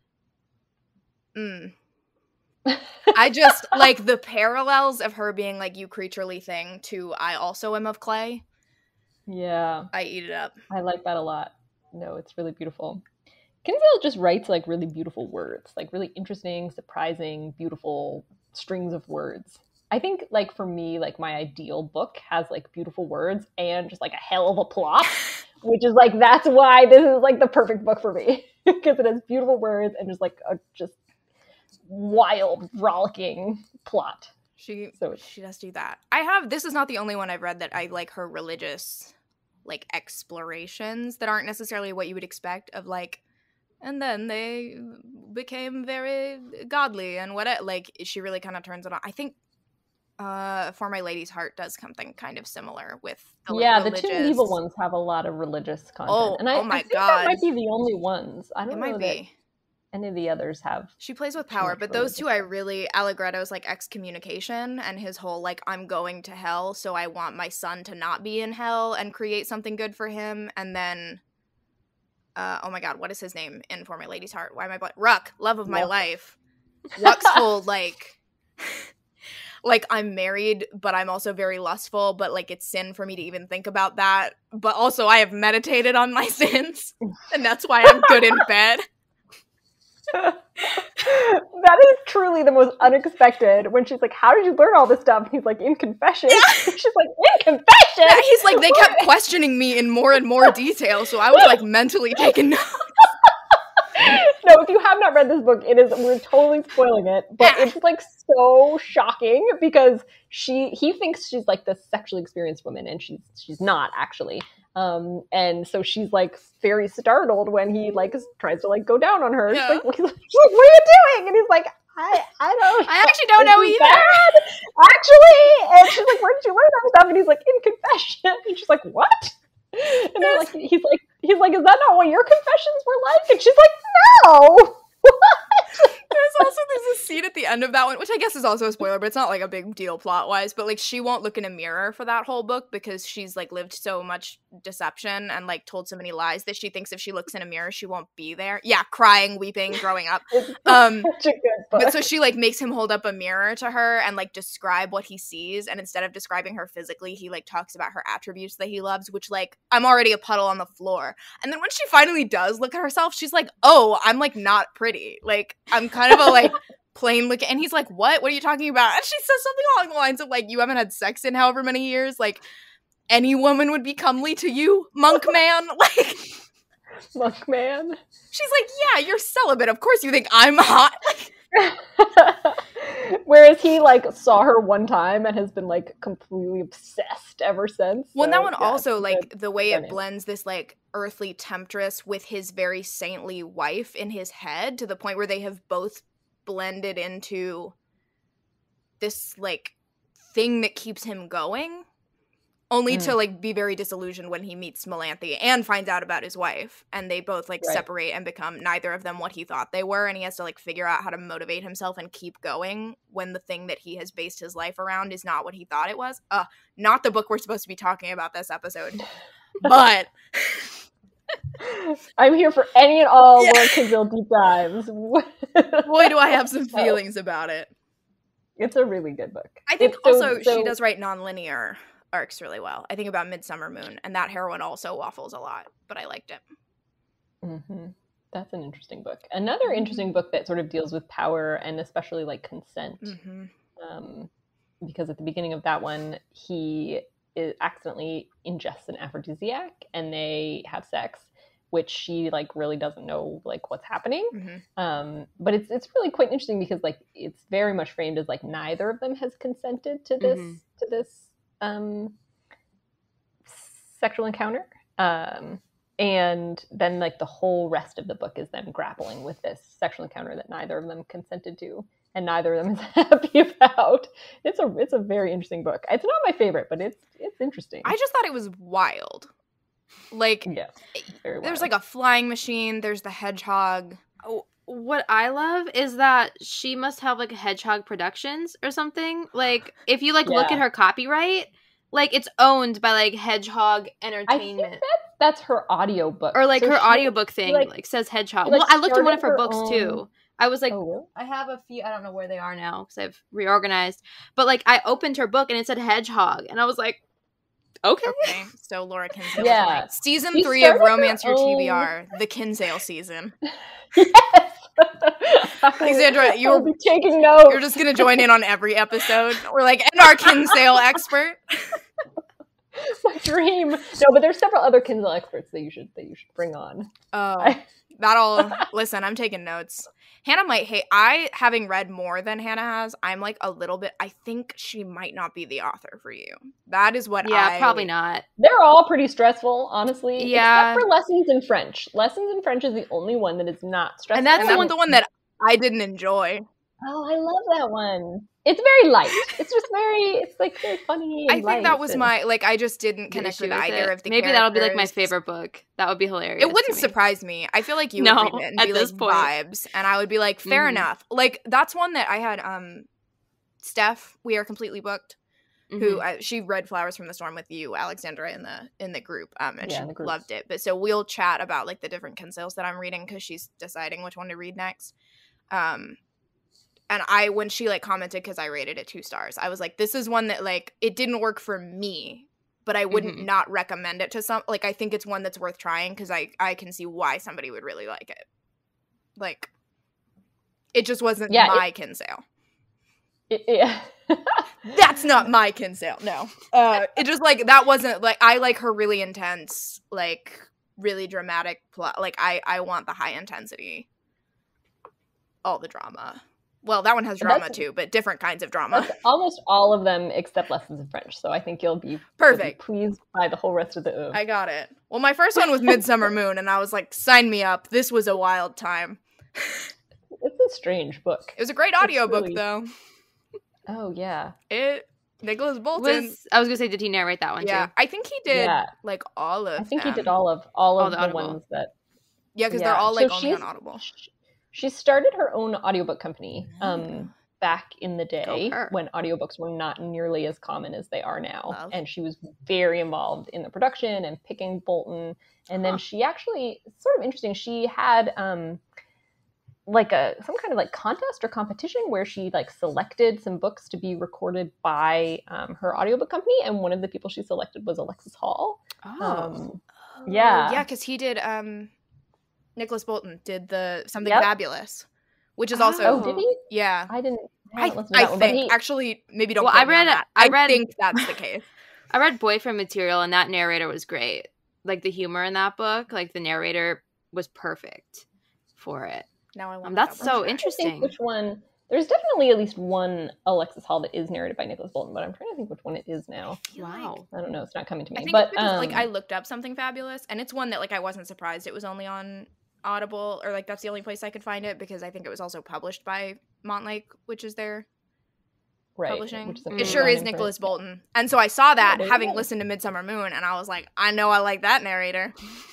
Mm. I just, like, the parallels of her being, like, you creaturely thing to I also am of clay. Yeah. I eat it up. I like that a lot. No, it's really beautiful. Kinsale just writes, like, really beautiful words. Like, really interesting, surprising, beautiful strings of words. I think, like, for me, like, my ideal book has, like, beautiful words and just, like, a hell of a plot, which is, like, that's why this is, like, the perfect book for me. Because it has beautiful words and just, like, a just wild, rollicking plot. She so she does do that. I have, this is not the only one I've read that I like her religious, like, explorations that aren't necessarily what you would expect of, like, and then they became very godly and what, like, she really kind of turns it on. I think Uh, For My Lady's Heart does something kind of similar with the, like, yeah, religious... the two medieval ones have a lot of religious content. Oh, and I, oh my I think God. that might be the only ones. I don't it know might that be. any of the others have. She plays with power, but those two I really... Allegretto's, like, excommunication and his whole, like, I'm going to hell, so I want my son to not be in hell and create something good for him. And then, uh, oh my God, what is his name in For My Lady's Heart? Why am I... Bl- Ruck, love of my Ruck. life. Ruck's whole, like... like, I'm married, but I'm also very lustful, but, like, it's sin for me to even think about that. But also, I have meditated on my sins, and that's why I'm good in bed. That is truly the most unexpected, when she's like, how did you learn all this stuff? And he's like, in confession. Yeah. She's like, in confession? Yeah, he's like, they kept questioning me in more and more detail, so I was, like, mentally taking notes. No, if you have not read this book, it is, we're totally spoiling it, but it's, like, so shocking because she he thinks she's, like, this sexually experienced woman, and she's she's not, actually. Um, and so she's, like, very startled when he, like, tries to, like, go down on her. Yeah. She's, like, she's like, what are you doing? And he's like, I I don't I actually don't know either. Bad, actually. And she's like, where did you learn that stuff? And he's like, in confession. And she's like, what? And they're like, he's like, he's like, is that not what your confessions were like? And she's like, no. What? There's also, there's a scene at the end of that one, which I guess is also a spoiler, but it's not, like, a big deal plot-wise, but, like, she won't look in a mirror for that whole book because she's, like, lived so much deception and, like, told so many lies that she thinks if she looks in a mirror, she won't be there. Yeah, crying, weeping, growing up. Um, such a good book. But so she, like, makes him hold up a mirror to her and, like, describe what he sees, and instead of describing her physically, he, like, talks about her attributes that he loves, which, like, I'm already a puddle on the floor. And then when she finally does look at herself, she's like, oh, I'm, like, not pretty. Like, I'm kind of a, like, plain looking, and he's like, what? What are you talking about? And she says something along the lines of, like, you haven't had sex in however many years, like, any woman would be comely to you, monk man. Like, monk man. She's like, yeah, you're celibate. Of course you think I'm hot. Whereas he, like, saw her one time and has been, like, completely obsessed ever since. Well, so, that one yeah, also, like, the way stunning. It blends this, like, earthly temptress with his very saintly wife in his head to the point where they have both blended into this, like, thing that keeps him going. only Mm. to like be very disillusioned when he meets Melanthe and finds out about his wife, and they both like Right. separate and become neither of them what he thought they were, and he has to like figure out how to motivate himself and keep going when the thing that he has based his life around is not what he thought it was. Uh, not the book we're supposed to be talking about this episode, but I'm here for any and all Yeah. Laura Kinsale deep dives. boy, do I have some feelings about it. It's a really good book. I think It's so- also so- she does write nonlinear arcs really well. I think about Midsummer Moon, and that heroine also waffles a lot, but I liked it. Mm-hmm. That's an interesting book. Another interesting book that sort of deals with power and especially like consent. Mm-hmm. Um, because at the beginning of that one, he is accidentally ingests an aphrodisiac and they have sex, which she like really doesn't know like what's happening. Mm-hmm. Um, but it's it's really quite interesting because like it's very much framed as like neither of them has consented to this Mhm. to this um, sexual encounter. Um, and then like the whole rest of the book is them grappling with this sexual encounter that neither of them consented to and neither of them is happy about. It's a it's a very interesting book. It's not my favorite, but it's it's interesting. I just thought it was wild. Like, yeah, it's very there's wild. like a flying machine, there's the hedgehog. Oh, what I love is that she must have like a Hedgehog Productions or something. Like if you like look Yeah. at her copyright, like it's owned by like Hedgehog I think Entertainment. that's that's her audiobook. Or like So her she- audiobook thing like- like, says Hedgehog. she, like, well, I looked at one of her, started her books own- too. I was like, Oh, really? I have a few. I don't know where they are now because I've reorganized. But like, I opened her book and it said Hedgehog, and I was like, okay. Okay, so Laura Kinsale. Yeah. Yeah. Season She three of started her Romance Your T B own- R, the Kinsale season. Yes. Alexandra, you I'll were- be taking notes. You're just gonna join in on every episode. We're like, and our Kinsale expert. My dream. No, but there's several other Kinsale experts that you should that you should bring on. Oh, I- that'll listen. I'm taking notes. Hannah might hate. I, having read more than Hannah has, I'm like a little bit. I think she might not be the author for you. That is what Yeah, I probably not. They're all pretty stressful, honestly. Yeah. Except for Lessons in French. Lessons in French is the only one that is not stressful. And that's And the that's one- the one that I didn't enjoy. Oh, I love that one. It's very light. It's just very. It's like very funny. I And think that light was and- my like. I just didn't The connect issue with with either it. of the. Maybe that'll be like my characters. favorite book. That would be hilarious. It wouldn't to me. surprise me. I feel like you No, would read it and at be this like point. vibes, and I would be like, fair Mhm. enough. Like that's one that I had. Um, Steph, we are completely booked. Who Mhm. uh, she read Flowers from the Storm with you, Alexandra, in the in the group, um, and Yeah, she in the groups. loved it. But so we'll chat about like the different Kinsales that I'm reading because she's deciding which one to read next. Um, and I when she like commented because I rated it two stars, I was like, this is one that like it didn't work for me, but I wouldn't Mhm. not recommend it to some. Like I think it's one that's worth trying because I I can see why somebody would really like it. Like, it just wasn't Yeah, my Kinsale. It- yeah. That's not my Kinsale. No. Uh, it just like that wasn't like I like her really intense, like really dramatic plot. Like I I want the high intensity, all the drama. Well, that one has drama That's- too, but different kinds of drama. That's almost all of them except Lessons in French. So I think you'll be, you'll be Perfect. pleased by the whole rest of the oeuvre. I got it. Well, my first one was Midsummer Moon, and I was like, sign me up. This was a wild time. It's a strange book. It was a great It's audiobook really- though. Oh yeah. It Nicholas Bolton. Was I was gonna say, did he narrate that one yeah, too? I think he did Yeah. like all of I think them. he did all of all All of the the, Audible. ones that Yeah, because yeah. they're all So like only she's- on Audible. sh- She started her own audiobook company um back in the Go day her. when audiobooks were not nearly as common as they are now. Love. And she was very involved in the production and picking Bolton. And then Huh. she actually sort of interesting, she had um like a some kind of like contest or competition where she like selected some books to be recorded by um, her audiobook company, and one of the people she selected was Alexis Hall. Oh, Um, yeah. Yeah, because he did um Nicholas Bolton did the Something Yep. Fabulous. Which is Oh. also Oh, did he? yeah. I didn't. I, I, haven't listened to I that one, but think he- actually maybe don't Well, quote I me on read- that. I I, read- think that's the case. I read Boyfriend Material, and that narrator was great. Like the humor in that book, like the narrator was perfect for it. Now I want Um, that that's book. so trying to think interesting. which one? There's definitely at least one Alexis Hall that is narrated by Nicholas Bolton, but I'm trying to think which one it is now. feel like- Wow. I don't know. It's not coming to me. I think but it's because, um, like I looked up Something Fabulous, and it's one that like I wasn't surprised it was only on Audible, or like that's the only place I could find it because I think it was also published by Montlake, which is their right, Publishing. which is a It pretty sure is random Nicholas print. Bolton. And so I saw that, Yeah, there you having go. listened to Midsummer Moon, and I was like, I know I like that narrator.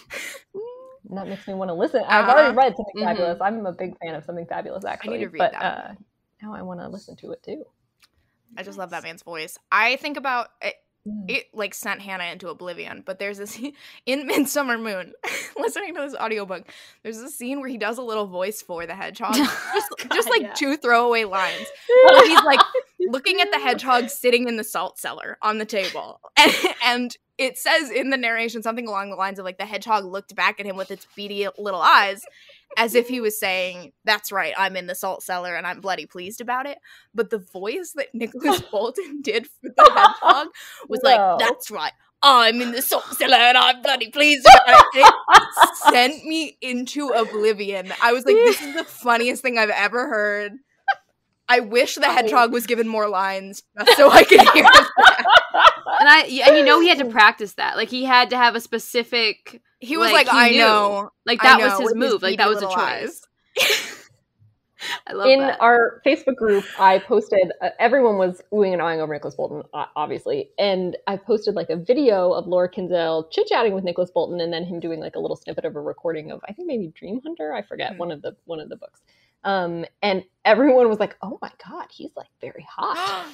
And that makes me want to listen. I've Uh-huh. already read Something Mhm. Fabulous. I'm a big fan of Something Fabulous, actually. to read but that. Uh, now I want to listen to it too. I just love that man's voice. I think about it, Mm. it like sent Hannah into oblivion, but there's this in Midsummer Moon, listening to this audiobook, there's a scene where he does a little voice for the hedgehog. Just, God, just like yeah. two throwaway lines. Where he's like looking at the hedgehog sitting in the salt cellar on the table. And, and it says in the narration something along the lines of like the hedgehog looked back at him with its beady little eyes, as if he was saying, that's right, I'm in the salt cellar and I'm bloody pleased about it. But the voice that Nicholas Bolton did for the hedgehog was No. like, that's right, I'm in the salt cellar and I'm bloody pleased about it. It sent me into oblivion. I was like, this is the funniest thing I've ever heard. I wish the hedgehog was given more lines just so I could hear that. And I and you know he had to practice that. Like he had to have a specific. He was like, like, he I knew. know. Like I that know, was his with his move. Like that beady was a little choice. eyes. I love In that. our Facebook group, I posted, uh, everyone was oohing and ahhing over Nicholas Bolton, uh, obviously. And I posted like a video of Laura Kinsale chit-chatting with Nicholas Bolton and then him doing like a little snippet of a recording of, I think maybe Dream Hunter? I forget, Hmm. one of the one of the books. Um, and everyone was like, oh my God, he's like very hot.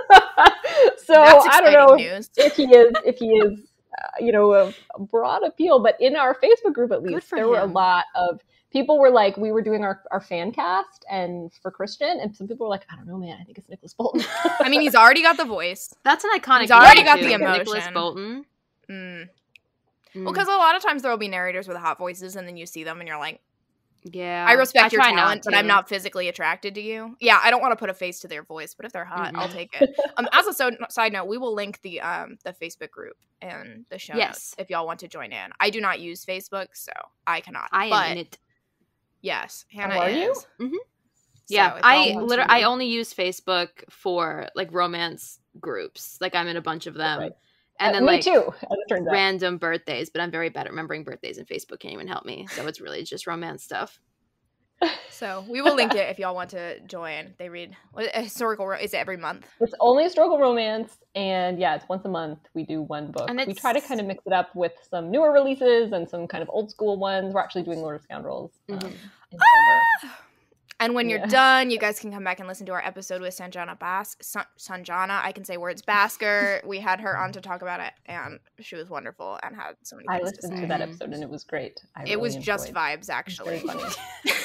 So That's I don't exciting know news. if he is, if he is, uh, you know, a, a broad appeal, but in our Facebook group, at Good least, for there were a him. lot of people were like, we were doing our, our fan cast and for Christian, and some people were like, I don't know, man, I think it's Nicholas Bolton. I mean, he's already got the voice. That's an iconic. He's already name, got too. the Nicholas emotion. Bolton. Mm. Mm. Well, because a lot of times there will be narrators with hot voices, and then you see them, and you're like, yeah, I respect your try talent, not but I'm to. not physically attracted to you. Yeah, I don't want to put a face to their voice, but if they're hot, I'll Mm-mm. take it. Um, as a so- side note, we will link the um the Facebook group and the show Yes. notes if y'all want to join in. I do not use Facebook, so I cannot. I am but in it. yes, Hannah are is. you? Mhm. So Yeah, if I y'all want literally to- I only use Facebook for like romance groups. Like I'm in a bunch of them, Right. and Uh, then me like too, as it turns out. random birthdays. But I'm very bad at remembering birthdays, and Facebook can't even help me. So it's really just romance stuff. So we will link it if y'all want to join. They read what, a historical. ro- Is it every month? It's only historical romance, and yeah, it's once a month. We do one book. And We it's- try to kind of mix it up with some newer releases and some kind of old school ones. We're actually doing Lord of Scoundrels um, Mhm. in November. And when you're Yeah. done, you guys can come back and listen to our episode with Sanjana Bas. San- Sanjana, I can say words. Basker. We had her on to talk about it, and she was wonderful and had so many I things to listened say. to that episode, and it was great. I It really was just enjoyed. vibes, It was actually. very funny.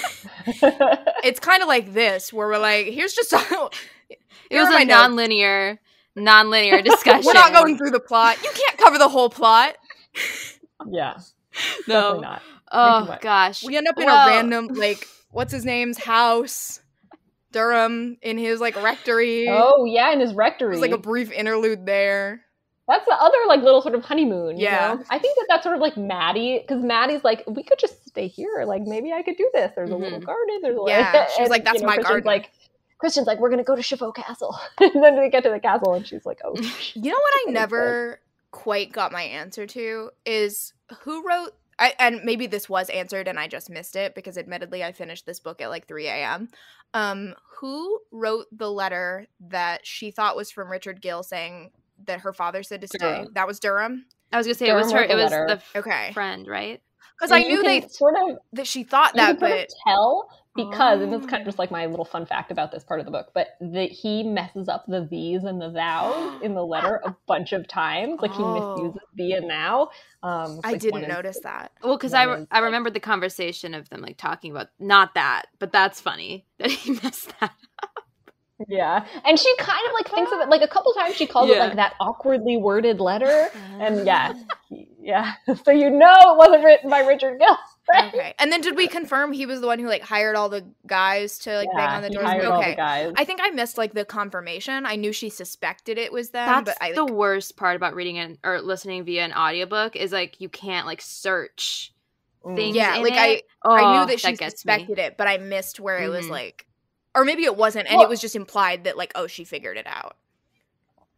It's kind of like this, where we're like, here's just a, It here was are my a notes. non-linear, non-linear discussion. We're not going through the plot. You can't cover the whole plot. Yeah, No. definitely not. Oh much. gosh. We end up in Well, a random, like, what's his name's house, Durham, in his like rectory. Oh yeah, in his rectory. There's like a brief interlude there. That's the other like little sort of honeymoon. You Yeah. know? I think that that's sort of like Maddie, because Maddie's like, we could just stay here. Like maybe I could do this. There's a little Mhm. garden. There's a little. Yeah, she was and, like, "That's you know, my Christian's garden." Like, Christian's like, we're gonna go to Chifaux Castle, and then we get to the castle, and she's like, oh. You know what I never quite got my answer to is who wrote. I, and maybe this was answered and I just missed it because admittedly I finished this book at like three a.m. Um, who wrote the letter that she thought was from Richard Gill saying that her father said to stay? Durham. That was Durham? I was gonna say Durham it was her. wrote the It was letter. the f- Okay. friend, right? Because I You knew can they sort of that she thought you that, can sort but of tell because, and it's kind Oh. of just like my little fun fact about this part of the book, but that he messes up the these and the thous in the letter a bunch of times. Like Oh. he misuses thee and thou. Um, I like didn't one is- notice that. Well, because I, One re- is, I like- remembered the conversation of them like talking about not that, but that's funny that he messed that. Yeah, and she kind of like thinks of it like a couple times. She calls it Yeah. like that awkwardly worded letter, and yeah, he- yeah. So you know it wasn't written by Richard Gill. Right? Okay. And then did we confirm he was the one who like hired all the guys to like bang Yeah, on the he doors? hired all the Okay. guys. I think I missed like the confirmation. I knew she suspected it was them, That's but I the like, worst part about reading an or listening via an audiobook is like you can't like search Mm. things. yeah, in like it. I Oh, I knew that she gets me. suspected it, but I missed where it was Mhm. like, or maybe it wasn't, and Well- it was just implied that like, oh, she figured it out.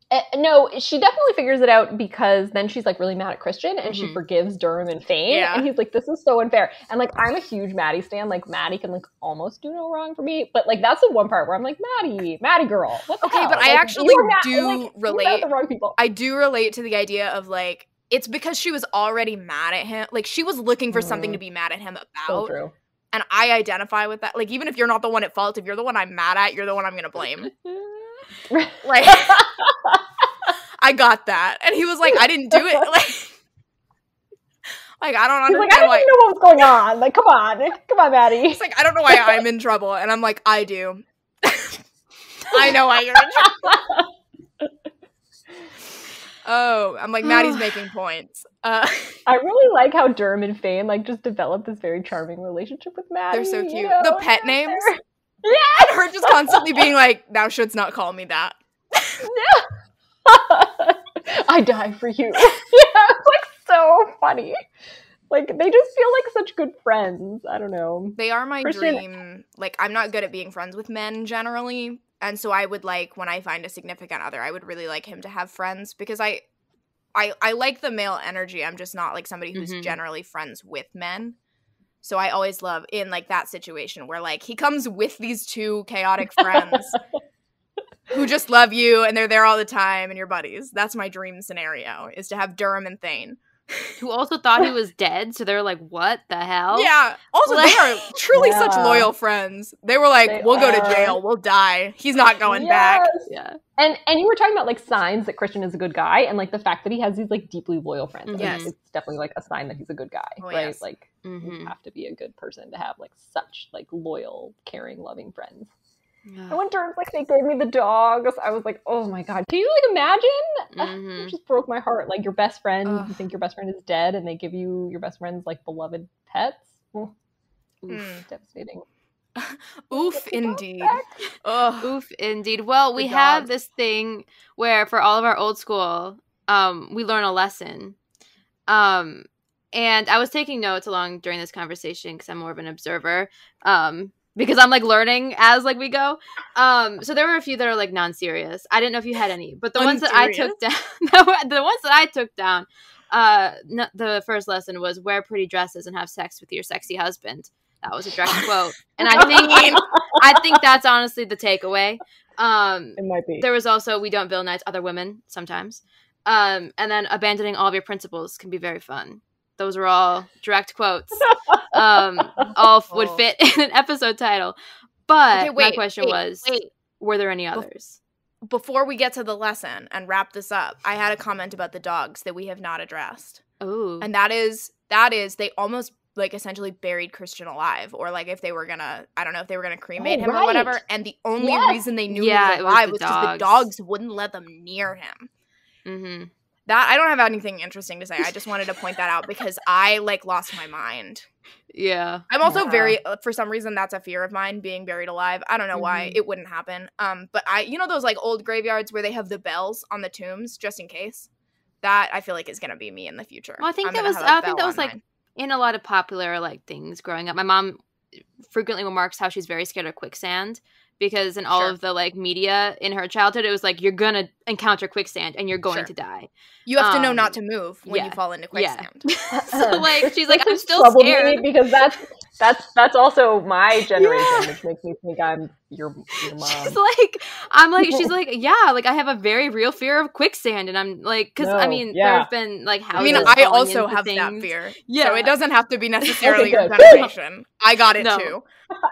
Uh, no, she definitely figures it out because then she's like really mad at Christian and Mm-hmm. she forgives Durham and Fane. Yeah. And he's like, this is so unfair. And like, I'm a huge Maddie stan. Like, Maddie can like almost do no wrong for me. But like, that's the one part where I'm like, Maddie, Maddie girl. What the Okay, hell? but I like, actually ma- do like, relate. The wrong people. I do relate to the idea of like, it's because she was already mad at him. Like, she was looking for mm. something to be mad at him about. So true. And I identify with that. Like, even if you're not the one at fault, if you're the one I'm mad at, you're the one I'm going to blame. Like, I got that. And he was like, I didn't do it. Like, like I don't understand. He's like, I didn't why- even know what was going on. Like, come on. Come on, Maddie. He's like, I don't know why I'm in trouble. And I'm like, I do. I know why you're in trouble. Oh, I'm like, Maddie's making points. Uh, I really like how Durham and Fane like just developed this very charming relationship with Maddie. They're so cute. You know? The pet names. Yeah. And her just constantly being like, thou shouldst not call me that. I die for you. Yeah, it's like so funny. Like, they just feel like such good friends. I don't know. They are my Christian- dream. Like, I'm not good at being friends with men generally. And so I would like, when I find a significant other, I would really like him to have friends because I I, I like the male energy. I'm just not like somebody who's mm-hmm. generally friends with men. So I always love in like that situation where like he comes with these two chaotic friends who just love you and they're there all the time and you're buddies. That's my dream scenario, is to have Durham and Thane. Who also thought he was dead, so they're like, what the hell? Yeah. Also, Like- they are truly Yeah. such loyal friends. They were like, They we'll go to are. jail. We'll die. He's not going back. Yes. Yeah. And and you were talking about like signs that Christian is a good guy, and like the fact that he has these like deeply loyal friends. Like, Yes. it's definitely like a sign that he's a good guy, Oh, right? yes. Like Mm-hmm. you have to be a good person to have like such like loyal, caring, loving friends. Yeah. And when Durham's like, they gave me the dogs, I was like, oh my god, can you like imagine? Mhm. It just broke my heart. Like your best friend, Ugh. you think your best friend is dead, and they give you your best friend's like beloved pets. Oh, Oof. Mm. devastating. Oof, indeed. Ugh. Oof, indeed. Well, we The have dogs. this thing where for all of our old school, um, we learn a lesson. Um, and I was taking notes along during this conversation because I'm more of an observer. Um, because I'm like learning as like we go. Um, so there were a few that are like non-serious. I didn't know if you had any, but the ones that I Unserious? took down, the ones that I took down, uh, n- the first lesson was wear pretty dresses and have sex with your sexy husband. That was a direct quote, and I think I think that's honestly the takeaway. Um, It might be. there was also we don't villainize other women sometimes, um, and then abandoning all of your principles can be very fun. Those are all direct quotes. Um, all f- would Oh. fit in an episode title. But Okay, my wait, question wait, was, wait. were there any others? Before we get to the lesson and wrap this up, I had a comment about the dogs that we have not addressed. Oh, And that is, that is, they almost like essentially buried Christian alive, or like if they were gonna, I don't know if they were gonna cremate Oh, him or right. whatever. And the only Yes. reason they knew Yeah, he it was was alive the was because the dogs. dogs wouldn't let them near him. mm-hmm. That I don't have anything interesting to say. I just wanted to point that out because I like lost my mind. Yeah. I'm also Yeah. very, uh, for some reason, that's a fear of mine, being buried alive. I don't know why Mhm. it wouldn't happen. Um, but I, you know, those like old graveyards where they have the bells on the tombs just in case. That I feel like is gonna be me in the future. Well, I think I'm that gonna was. have a I think that bell was on like mine. in a lot of popular like things growing up. My mom frequently remarks how she's very scared of quicksand because in all Sure. of the like media in her childhood, it was like you're gonna encounter quicksand and you're going Sure. to die. You have to know um, not to move when you yeah, fall into yeah. quicksand. So like she's like This I'm has still troubled scared. me because that's that's that's also my generation, which makes me think I'm your your mom. She's like, I'm like, she's like, yeah, like I have a very real fear of quicksand, and I'm like, because I No, mean, yeah. there have been like I mean, houses I falling also into have that things. fear. Yeah. So it doesn't have to be necessarily Okay, your good. generation. I got it No. too.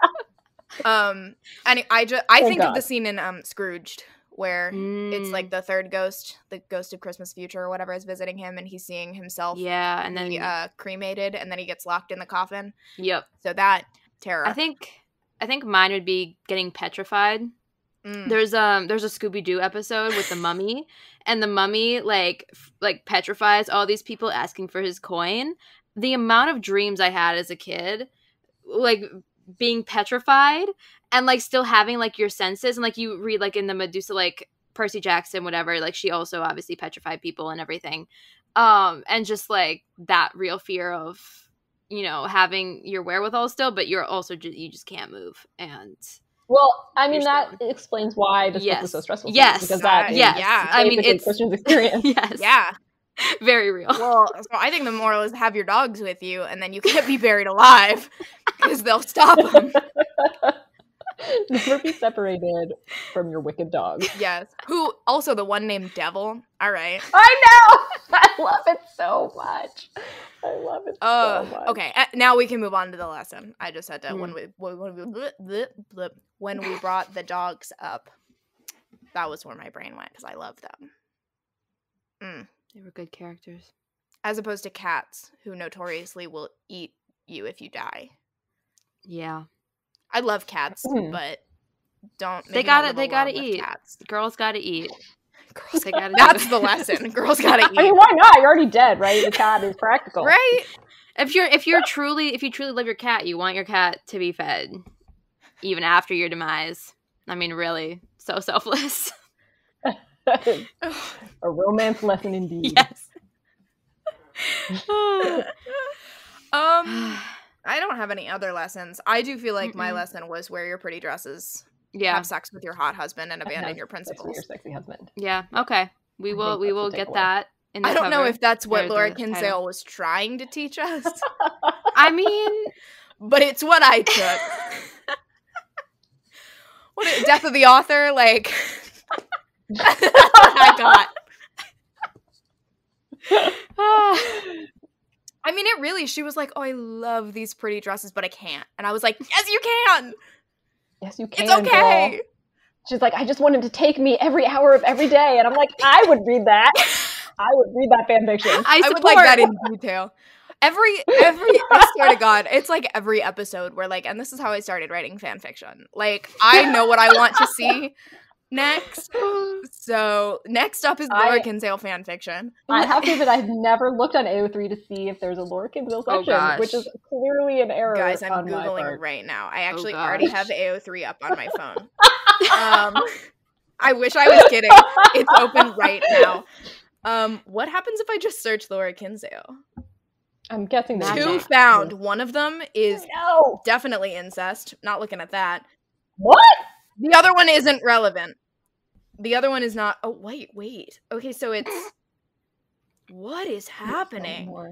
Um, and I just I Thank think of God. the scene in um Scrooged where it's Mm, like the third ghost, the ghost of Christmas Future or whatever, is visiting him, and he's seeing himself yeah, and then be uh, cremated, and then he gets locked in the coffin. yep. So that terror. I think I think mine would be getting petrified. Mm. There's um there's a Scooby Doo episode with the mummy, and the mummy like f- like petrifies all these people asking for his coin. The amount of dreams I had as a kid, like being petrified and like still having like your senses, and like you read like in the Medusa, like Percy Jackson, whatever, like she also obviously petrified people and everything, um and just like that real fear of, you know, having your wherewithal still, but you're also just you just can't move. And Well, I mean, You're that stoned. explains why this Yes. book was so stressful. Yes. Because that Uh, is yes. yeah. I mean, basically it's Christian's experience. yes. Yeah. Very real. Well, so I think the moral is have your dogs with you, and then you can't be buried alive because they'll stop them. Never be separated from your wicked dog. Yes. Who, also the one named Devil. All right. I know! I love it so much. I love it Uh, so much. okay, uh, now we can move on to the lesson. I just had to, Mm. when we when we, blip, blip, blip, when we brought the dogs up, that was where my brain went, because I love them. Mm. They were good characters. As opposed to cats, who notoriously will eat you if you die. Yeah. I love cats, Mm. but don't. They maybe gotta- don't live they gotta alone with eat. Cats. Girls gotta eat. Girls, They gotta do that's it. the lesson. Girls gotta eat. I mean, why not? You're already dead, right? The cat is practical. Right? If you're if you're truly if you truly love your cat, you want your cat to be fed, even after your demise. I mean, really, so selfless. A romance lesson indeed. Yes. um, I don't have any other lessons. I do feel like my Mm-mm. lesson was wear your pretty dresses, Yeah. have sex with your hot husband, and abandon Have your sex with principles. your sexy husband. Yeah. Okay. We I will think we that's will the get takeaway. that in the I don't know cover. if that's what Or Laura the Kinsale title. was trying to teach us, I mean, but it's what I took. What is, death of the author? Like, that's what I got. I mean, it really, she was like, oh, I love these pretty dresses, but I can't. And I was like, yes, you can. Yes, you can. It's okay. Girl. She's like, I just want him to take me every hour of every day. And I'm like, I would read that. I would read that fan fiction. I, I support. would like that in detail. Every, every, I swear to God, it's like every episode where like, and this is how I started writing fan fiction. Like, I know what I want to see next. So, next up is Laura I- Kinsale fan fiction. I have to admit, I've never looked on A O three to see if there's a Laura Kinsale Oh, section, gosh. which is clearly an error. Guys, I'm on my Googling part. right now. I actually gosh. already have A O three up on my phone. um, I wish I was kidding. It's open right now. Um, what happens if I just search Laura Kinsale? I'm guessing there's Magic. Two not. found. One of them is No. definitely incest. Not looking at that. What? The other one isn't relevant. The other one is not. Oh, wait, wait. Okay, so it's. What is happening? More.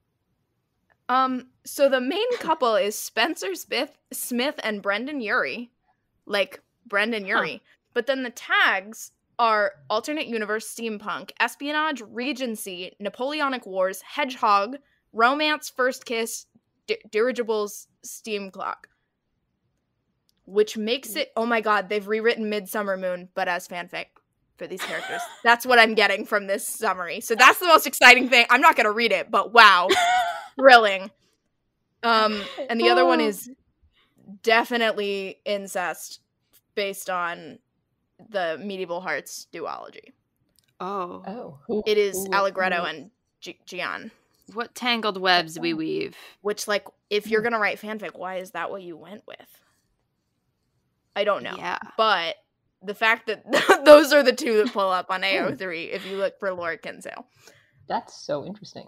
Um, so the main couple is Spencer Smith, Smith and Brendan Urie. Like, Brendan Urie. But then the tags are alternate universe steampunk, espionage, regency, Napoleonic Wars, hedgehog, romance, first kiss, di- dirigibles, steam clock. Which makes it, oh my god, they've rewritten Midsummer Moon, but as fanfic for these characters. That's what I'm getting from this summary. So that's the most exciting thing. I'm not going to read it, but wow. Thrilling. Um, and the other one is definitely incest based on the Medieval Hearts duology. Oh. Oh. Who, It is who- Allegretto who- and G- Gian. What tangled webs we weave. Which, like, if you're going to write fanfic, why is that what you went with? I don't know. Yeah. But the fact that those are the two that pull up on A O three if you look for Laura Kinsale. That's so interesting.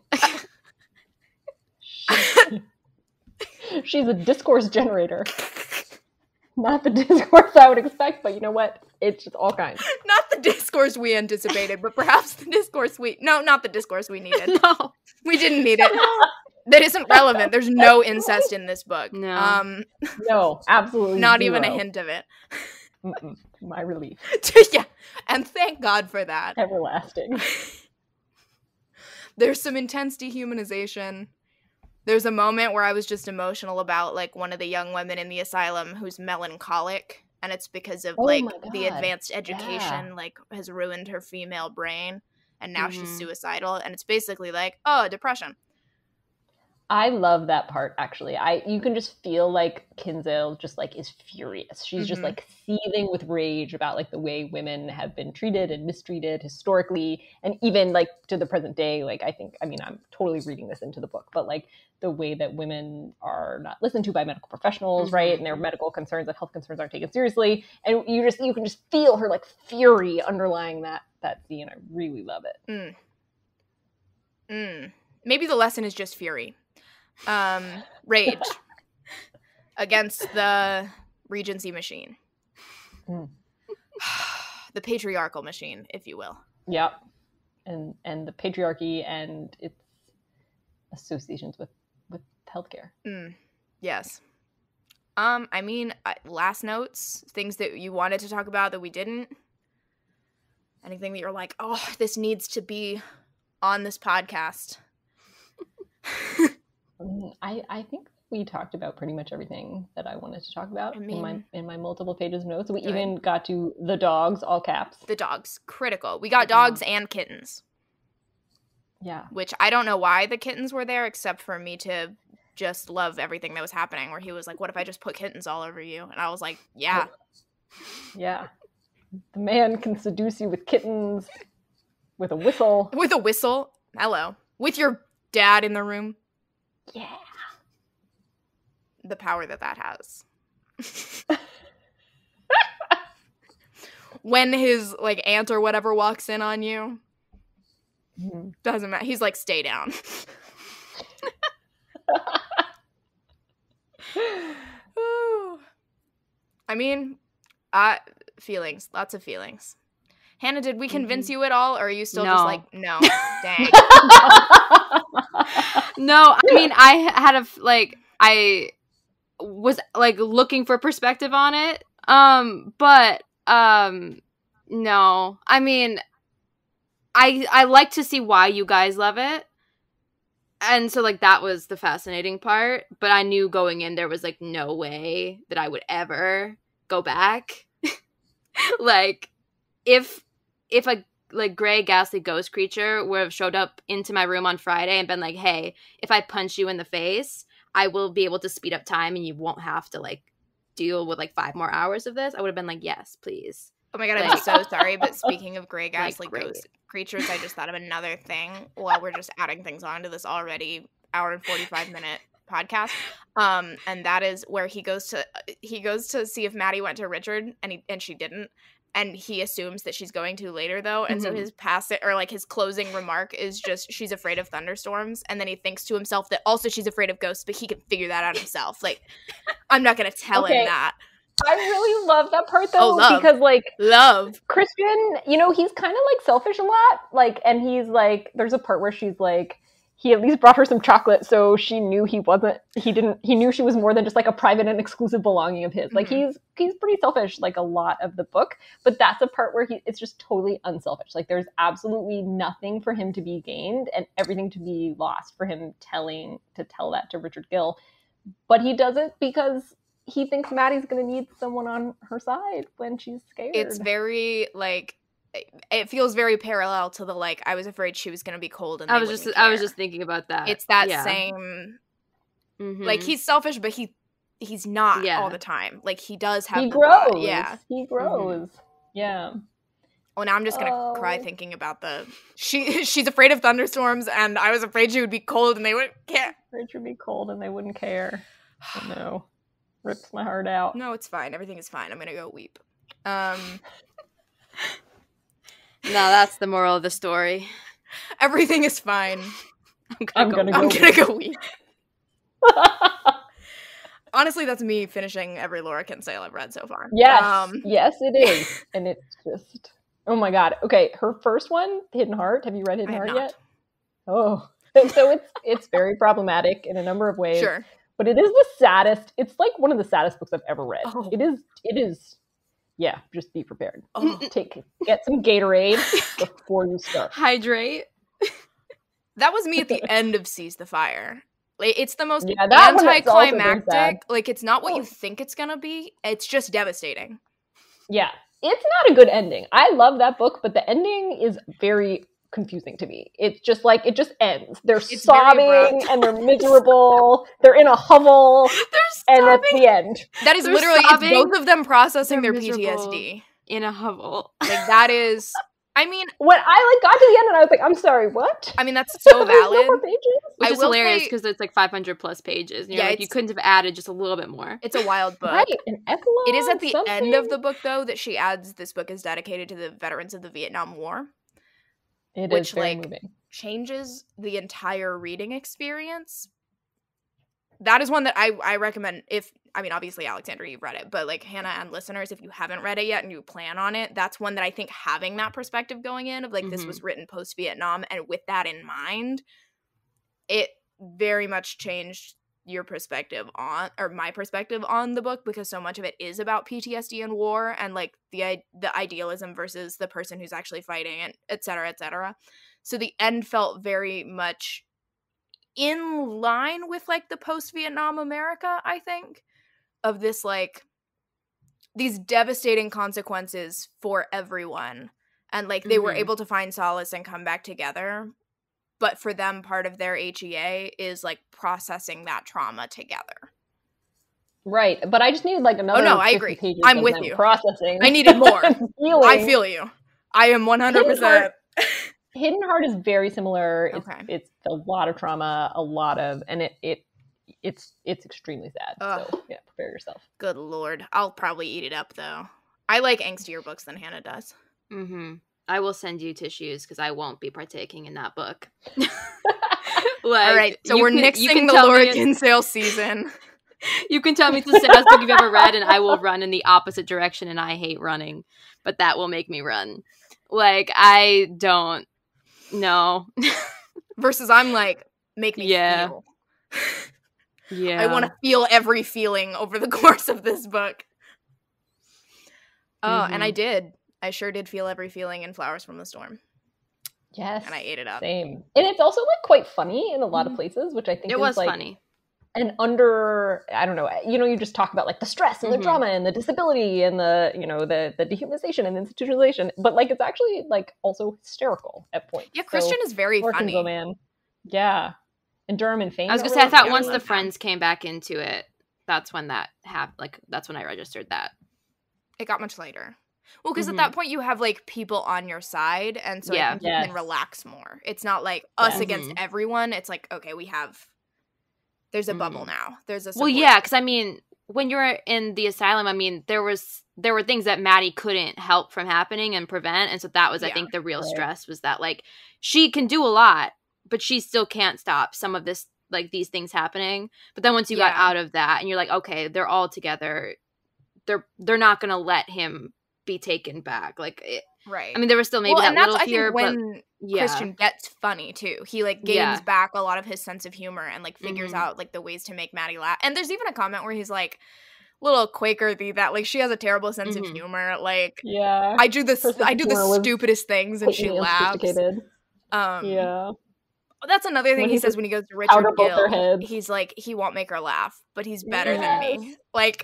She's a discourse generator. Not the discourse I would expect, but you know what? It's just all kinds. Not the discourse we anticipated, but perhaps the discourse we... No, not the discourse we needed. No. We didn't need it. That isn't relevant. There's no incest in this book. No. Um, No, absolutely not even a zero. hint of it. Mm-mm. My relief. Yeah, and thank God for that. Everlasting. There's some intense dehumanization. There's a moment where I was just emotional about, like, one of the young women in the asylum who's melancholic, and it's because of, Oh like, my the God. advanced education, Yeah. like, has ruined her female brain, and now she's Mhm. suicidal, and it's basically like, oh, depression. I love that part, actually. I you can just feel like Kinsale just like is furious. She's just Mhm. like seething with rage about like the way women have been treated and mistreated historically, and even like to the present day. Like I think, I mean, I'm totally reading this into the book, but like the way that women are not listened to by medical professionals, Mhm. right? And their medical concerns, like health concerns, aren't taken seriously. And you just you can just feel her like fury underlying that that scene. I really love it. Mm. Mm. Maybe the lesson is just fury. Um, rage against the Regency machine. Mm. The patriarchal machine, if you will. Yep. And and the patriarchy and its associations with, with healthcare. Mm. Yes. Um, I mean, last notes, things that you wanted to talk about that we didn't. Anything that you're like, oh, this needs to be on this podcast. I, I think we talked about pretty much everything that I wanted to talk about I mean, in my in my multiple pages of notes. We good. even got to the dogs, all caps. The dogs, critical. We got dogs and kittens. Yeah. Which I don't know why the kittens were there, except for me to just love everything that was happening, where he was like, what if I just put kittens all over you? And I was like, yeah. Yeah. The man can seduce you with kittens, with a whistle. With a whistle. Hello. With your dad in the room. Yeah. The power that that has. When his, like, aunt or whatever walks in on you. Mm-hmm. Doesn't matter. He's like, stay down. I mean, uh, feelings. Lots of feelings. Hannah, did we convince mm-hmm. you at all, or are you still no. just like, no, dang? No, I mean, I had a, like, I was, like, looking for perspective on it, um, but, um, no. I mean, I I like to see why you guys love it, and so, like, that was the fascinating part, but I knew going in there was, like, no way that I would ever go back. Like, if, if a, like, gray, ghastly ghost creature would have showed up into my room on Friday and been like, hey, if I punch you in the face, I will be able to speed up time and you won't have to, like, deal with, like, five more hours of this, I would have been like, yes, please. Oh my god, like, I'm so sorry, but speaking of gray, ghastly like, ghost creatures, I just thought of another thing while we're just adding things on to this already hour and forty-five minute podcast. Um, and that is where he goes to he goes to see if Maddie went to Richard, and he and she didn't. And he assumes that she's going to later, though. And mm-hmm. so his pass or like his closing remark is just, she's afraid of thunderstorms. And then he thinks to himself that also she's afraid of ghosts, but he can figure that out himself. Like, I'm not going to tell okay. him that. I really love that part, though, oh, love. because, like, love Christian, you know, he's kind of, like, selfish a lot. Like, and he's, like, there's a part where she's, like, he at least brought her some chocolate, so she knew he wasn't, he didn't, he knew she was more than just, like, a private and exclusive belonging of his. Mm-hmm. Like, he's, he's pretty selfish, like, a lot of the book, but that's a part where he, it's just totally unselfish. Like, there's absolutely nothing for him to be gained and everything to be lost for him telling, to tell that to Richard Gill. But he does it because he thinks Maddie's going to need someone on her side when she's scared. It's very, like, it feels very parallel to the, like, I was afraid she was going to be cold and I was just care. I was just thinking about that. It's that yeah. same mm-hmm. like, he's selfish, but he he's not yeah. all the time. Like, he does have he grows thought. Yeah he grows mm-hmm. yeah well, now I'm just gonna oh. cry thinking about the she she's afraid of thunderstorms, and I was afraid she would be cold and they wouldn't care. Afraid she'd be cold and they wouldn't care. Oh, no, rips my heart out. No, it's fine, everything is fine. I'm gonna go weep. um No, that's the moral of the story. Everything is fine. I'm gonna, I'm go, gonna go I'm weep. gonna go weep. Honestly, that's me finishing every Laura Kinsale I've read so far. Yes, um, yes, it is. And it's just, oh my god. Okay, her first one, Hidden Heart. Have you read Hidden I have Heart not. yet? Oh, so it's it's very problematic in a number of ways. Sure, but it is the saddest. It's like one of the saddest books I've ever read. Oh. It is. It is. Yeah, just be prepared. Oh. Take get some Gatorade before you start. Hydrate. That was me at the end of Seize the Fire. Like, it's the most yeah, anticlimactic. Like, it's not what you think it's gonna be. It's just devastating. Yeah, it's not a good ending. I love that book, but the ending is very confusing to me. It's just like, it just ends. They're it's sobbing and they're miserable. They're in a hovel. They're and that's the end. That is they're literally sobbing, it's both of them processing their miserable. P T S D In a hovel. Like, that is, I mean, when I like got to the end and I was like, I'm sorry, what? I mean, that's so valid. No more pages? Which I is hilarious because it's like five hundred plus pages. And you're yeah, like, you couldn't have added just a little bit more. It's a wild book. Right, an epilogue. It is at the something? end of the book, though, that she adds this book is dedicated to the veterans of the Vietnam War. It which, is very like, moving. changes the entire reading experience. that is one that I, I recommend if, I mean, obviously, Alexandra, you've read it, but like Hannah and listeners, if you haven't read it yet and you plan on it, that's one that I think having that perspective going in of like, mm-hmm. this was written post-Vietnam, and with that in mind, it very much changed your perspective on, or my perspective on the book, because so much of it is about P T S D and war and like the the idealism versus the person who's actually fighting, and et cetera, et cetera. So the end felt very much in line with like the post-Vietnam America, I think, of this like these devastating consequences for everyone, and like they mm-hmm. were able to find solace and come back together, but for them part of their H E A is like processing that trauma together. Right, but I just needed like another. Oh no, I agree. I'm with you. Processing. I needed more. I feel you. I am one hundred percent. Hidden Heart is very similar. It's, okay. it's a lot of trauma, a lot of, and it it it's it's extremely sad. Ugh. So yeah, prepare yourself. Good Lord, I'll probably eat it up though. I like angstier books than Hannah does. Mm-hmm. I will send you tissues because I won't be partaking in that book. Like, all right, so we're can, nixing the Laura Kinsale season. You can tell me it's the saddest book you've ever read, and I will run in the opposite direction, and I hate running, but that will make me run. Like, I don't know. Versus I'm like, make me yeah. feel. Yeah. I want to feel every feeling over the course of this book. Oh, mm-hmm. and I did. I sure did feel every feeling in Flowers from the Storm. Yes. And I ate it up. Same. And it's also like quite funny in a lot mm-hmm. of places, which I think it is was like funny. And under, I don't know, you know, you just talk about like the stress and the mm-hmm. drama and the disability and the, you know, the, the dehumanization and institutionalization, but like it's actually like also hysterical at points. Yeah, Christian so, is very funny. Kinsale, man. Yeah. And Durham and Fane. I was gonna say, I thought once the friends came back into it, that's when that happened. Like, that's when I registered that. It got much lighter. Well, because mm-hmm. at that point you have like people on your side, and so yeah. I think you yes. can relax more. It's not like us yeah. against mm-hmm. everyone. It's like, okay, we have. There's a mm-hmm. bubble now. There's a well, yeah, because I mean, when you're in the asylum, I mean, there was there were things that Maddie couldn't help from happening and prevent, and so that was, yeah. I think, the real right. stress was that like she can do a lot, but she still can't stop some of this, like these things happening. But then once you yeah. got out of that, and you're like, okay, they're all together. They're they're not gonna let him be taken back. Like, it, right. I mean, there was still maybe well, that and that's, little I fear, think, when but yeah. Christian gets funny too. He like gains yeah. back a lot of his sense of humor and like figures mm-hmm. out like the ways to make Maddie laugh. And there's even a comment where he's like, little Quaker thee that like she has a terrible sense mm-hmm. of humor. Like, yeah, I do this. I do the stupidest things and she laughs. Um, yeah. That's another thing when he says when he goes to Richard Gill. He's like, he won't make her laugh, but he's better yes. than me. Like,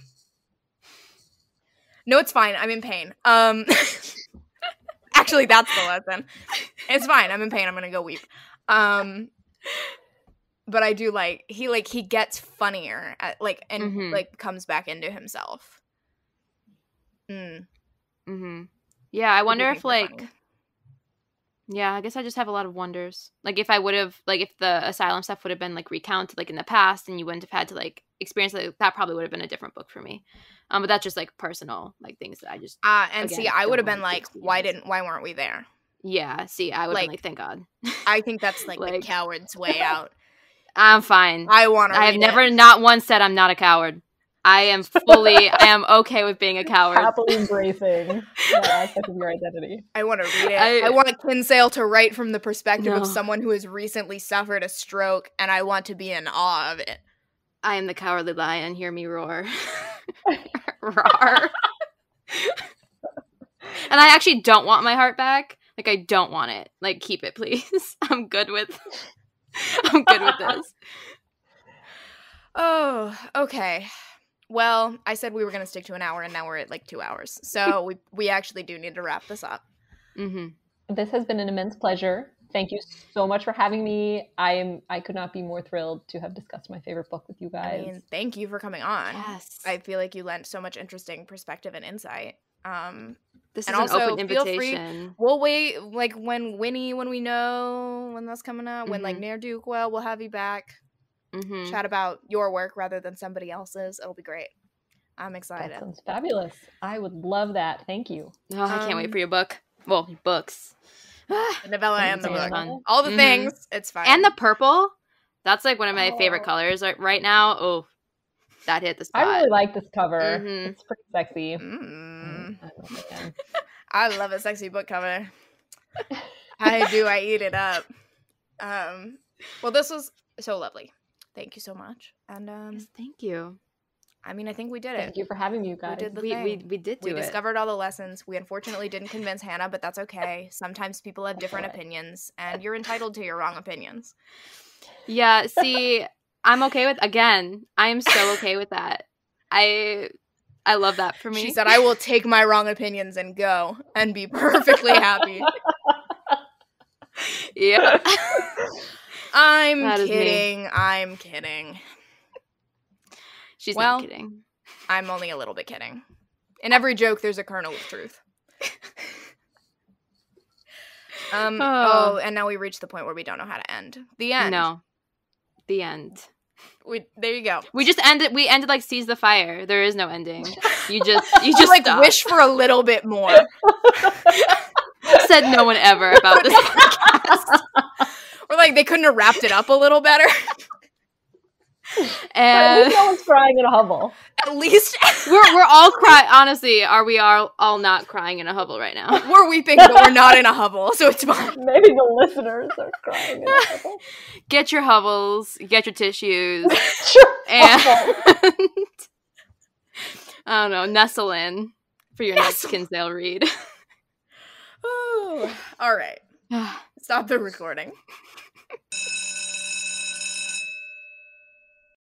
no, it's fine. I'm in pain. Um, actually, that's the lesson. It's fine. I'm in pain. I'm gonna go weep. Um, but I do like he like he gets funnier at, like and mm-hmm. like comes back into himself. Mm. Mm-hmm. Yeah, I wonder if like. Funny. Yeah, I guess I just have a lot of wonders. Like, if I would have, like, if the asylum stuff would have been, like, recounted, like, in the past, and you wouldn't have had to, like, experience it, that probably would have been a different book for me. Um, but that's just, like, personal, like, things that I just... Uh, and again, see, I would have been like, why didn't, why weren't we there? Yeah, see, I would have like, been like, thank God. I think that's, like, like the coward's way out. I'm fine. I want to I have it. never, not once said I'm not a coward. I am fully, I am okay with being a coward. Happily embracing that aspect of your identity. I want to read it. I, I want Kinsale to write from the perspective no. of someone who has recently suffered a stroke, and I want to be in awe of it. I am the cowardly lion. Hear me roar. Roar. And I actually don't want my heart back. Like, I don't want it. Like, keep it, please. I'm good with, I'm good with this. Oh, okay. Well, I said we were going to stick to an hour, and now we're at like two hours. So we we actually do need to wrap this up. Mm-hmm. This has been an immense pleasure. Thank you so much for having me. I am I could not be more thrilled to have discussed my favorite book with you guys. I mean, thank you for coming on. Yes. I feel like you lent so much interesting perspective and insight. Um, this and is also, an open feel invitation. Free, we'll wait, like when Winnie, when we know when that's coming out, mm-hmm. when like Ne'er Duke, well, we'll have you back. Mm-hmm. Chat about your work rather than somebody else's. It'll be great. I'm excited. That sounds fabulous. I would love that. Thank you. Oh, I can't um, wait for your book. Well, books. The novella and the book. Fun. All the mm-hmm. things. It's fine. And the purple. That's like one of my Oh. favorite colors right, right now. Oh, that hit the spot. I really like this cover. Mhm. It's pretty sexy. Mm. Oh, I love a sexy book cover. I do. I eat it up. Um, well, this was so lovely. Thank you so much. And um, Yes, thank you. I mean, I think we did it. Thank you for having me, you guys. We did the We, thing. we we did do we it. discovered all the lessons. We unfortunately didn't convince Hannah, but that's okay. Sometimes people have different That's all right. opinions, and you're entitled to your wrong opinions. Yeah, see, I'm okay with again. I am so okay with that. I I love that for me. She said, "I will take my wrong opinions and go and be perfectly happy." Yeah. I'm That is me. kidding. I'm kidding. She's Well, not kidding. I'm only a little bit kidding. In every joke, there's a kernel of truth. Um. Oh. Oh, and now we reach the point where we don't know how to end. The end. No. The end. We, there you go. We just ended we ended like Seize the Fire. There is no ending. You just you Just just like stop. wish for a little bit more. Said no one ever about this podcast. Or like they couldn't have wrapped it up a little better. But at And least no one's crying in a hovel. At least we're we're all crying. Honestly, are we all all not crying in a hovel right now? we're weeping, but we're not in a hovel, so it's fine. Maybe the listeners are crying in a hovel. Get your hovels, get your tissues, Sure. and I don't know, nestle in for your next Nestle. Kinsale read. Ooh. All right. Stop the recording.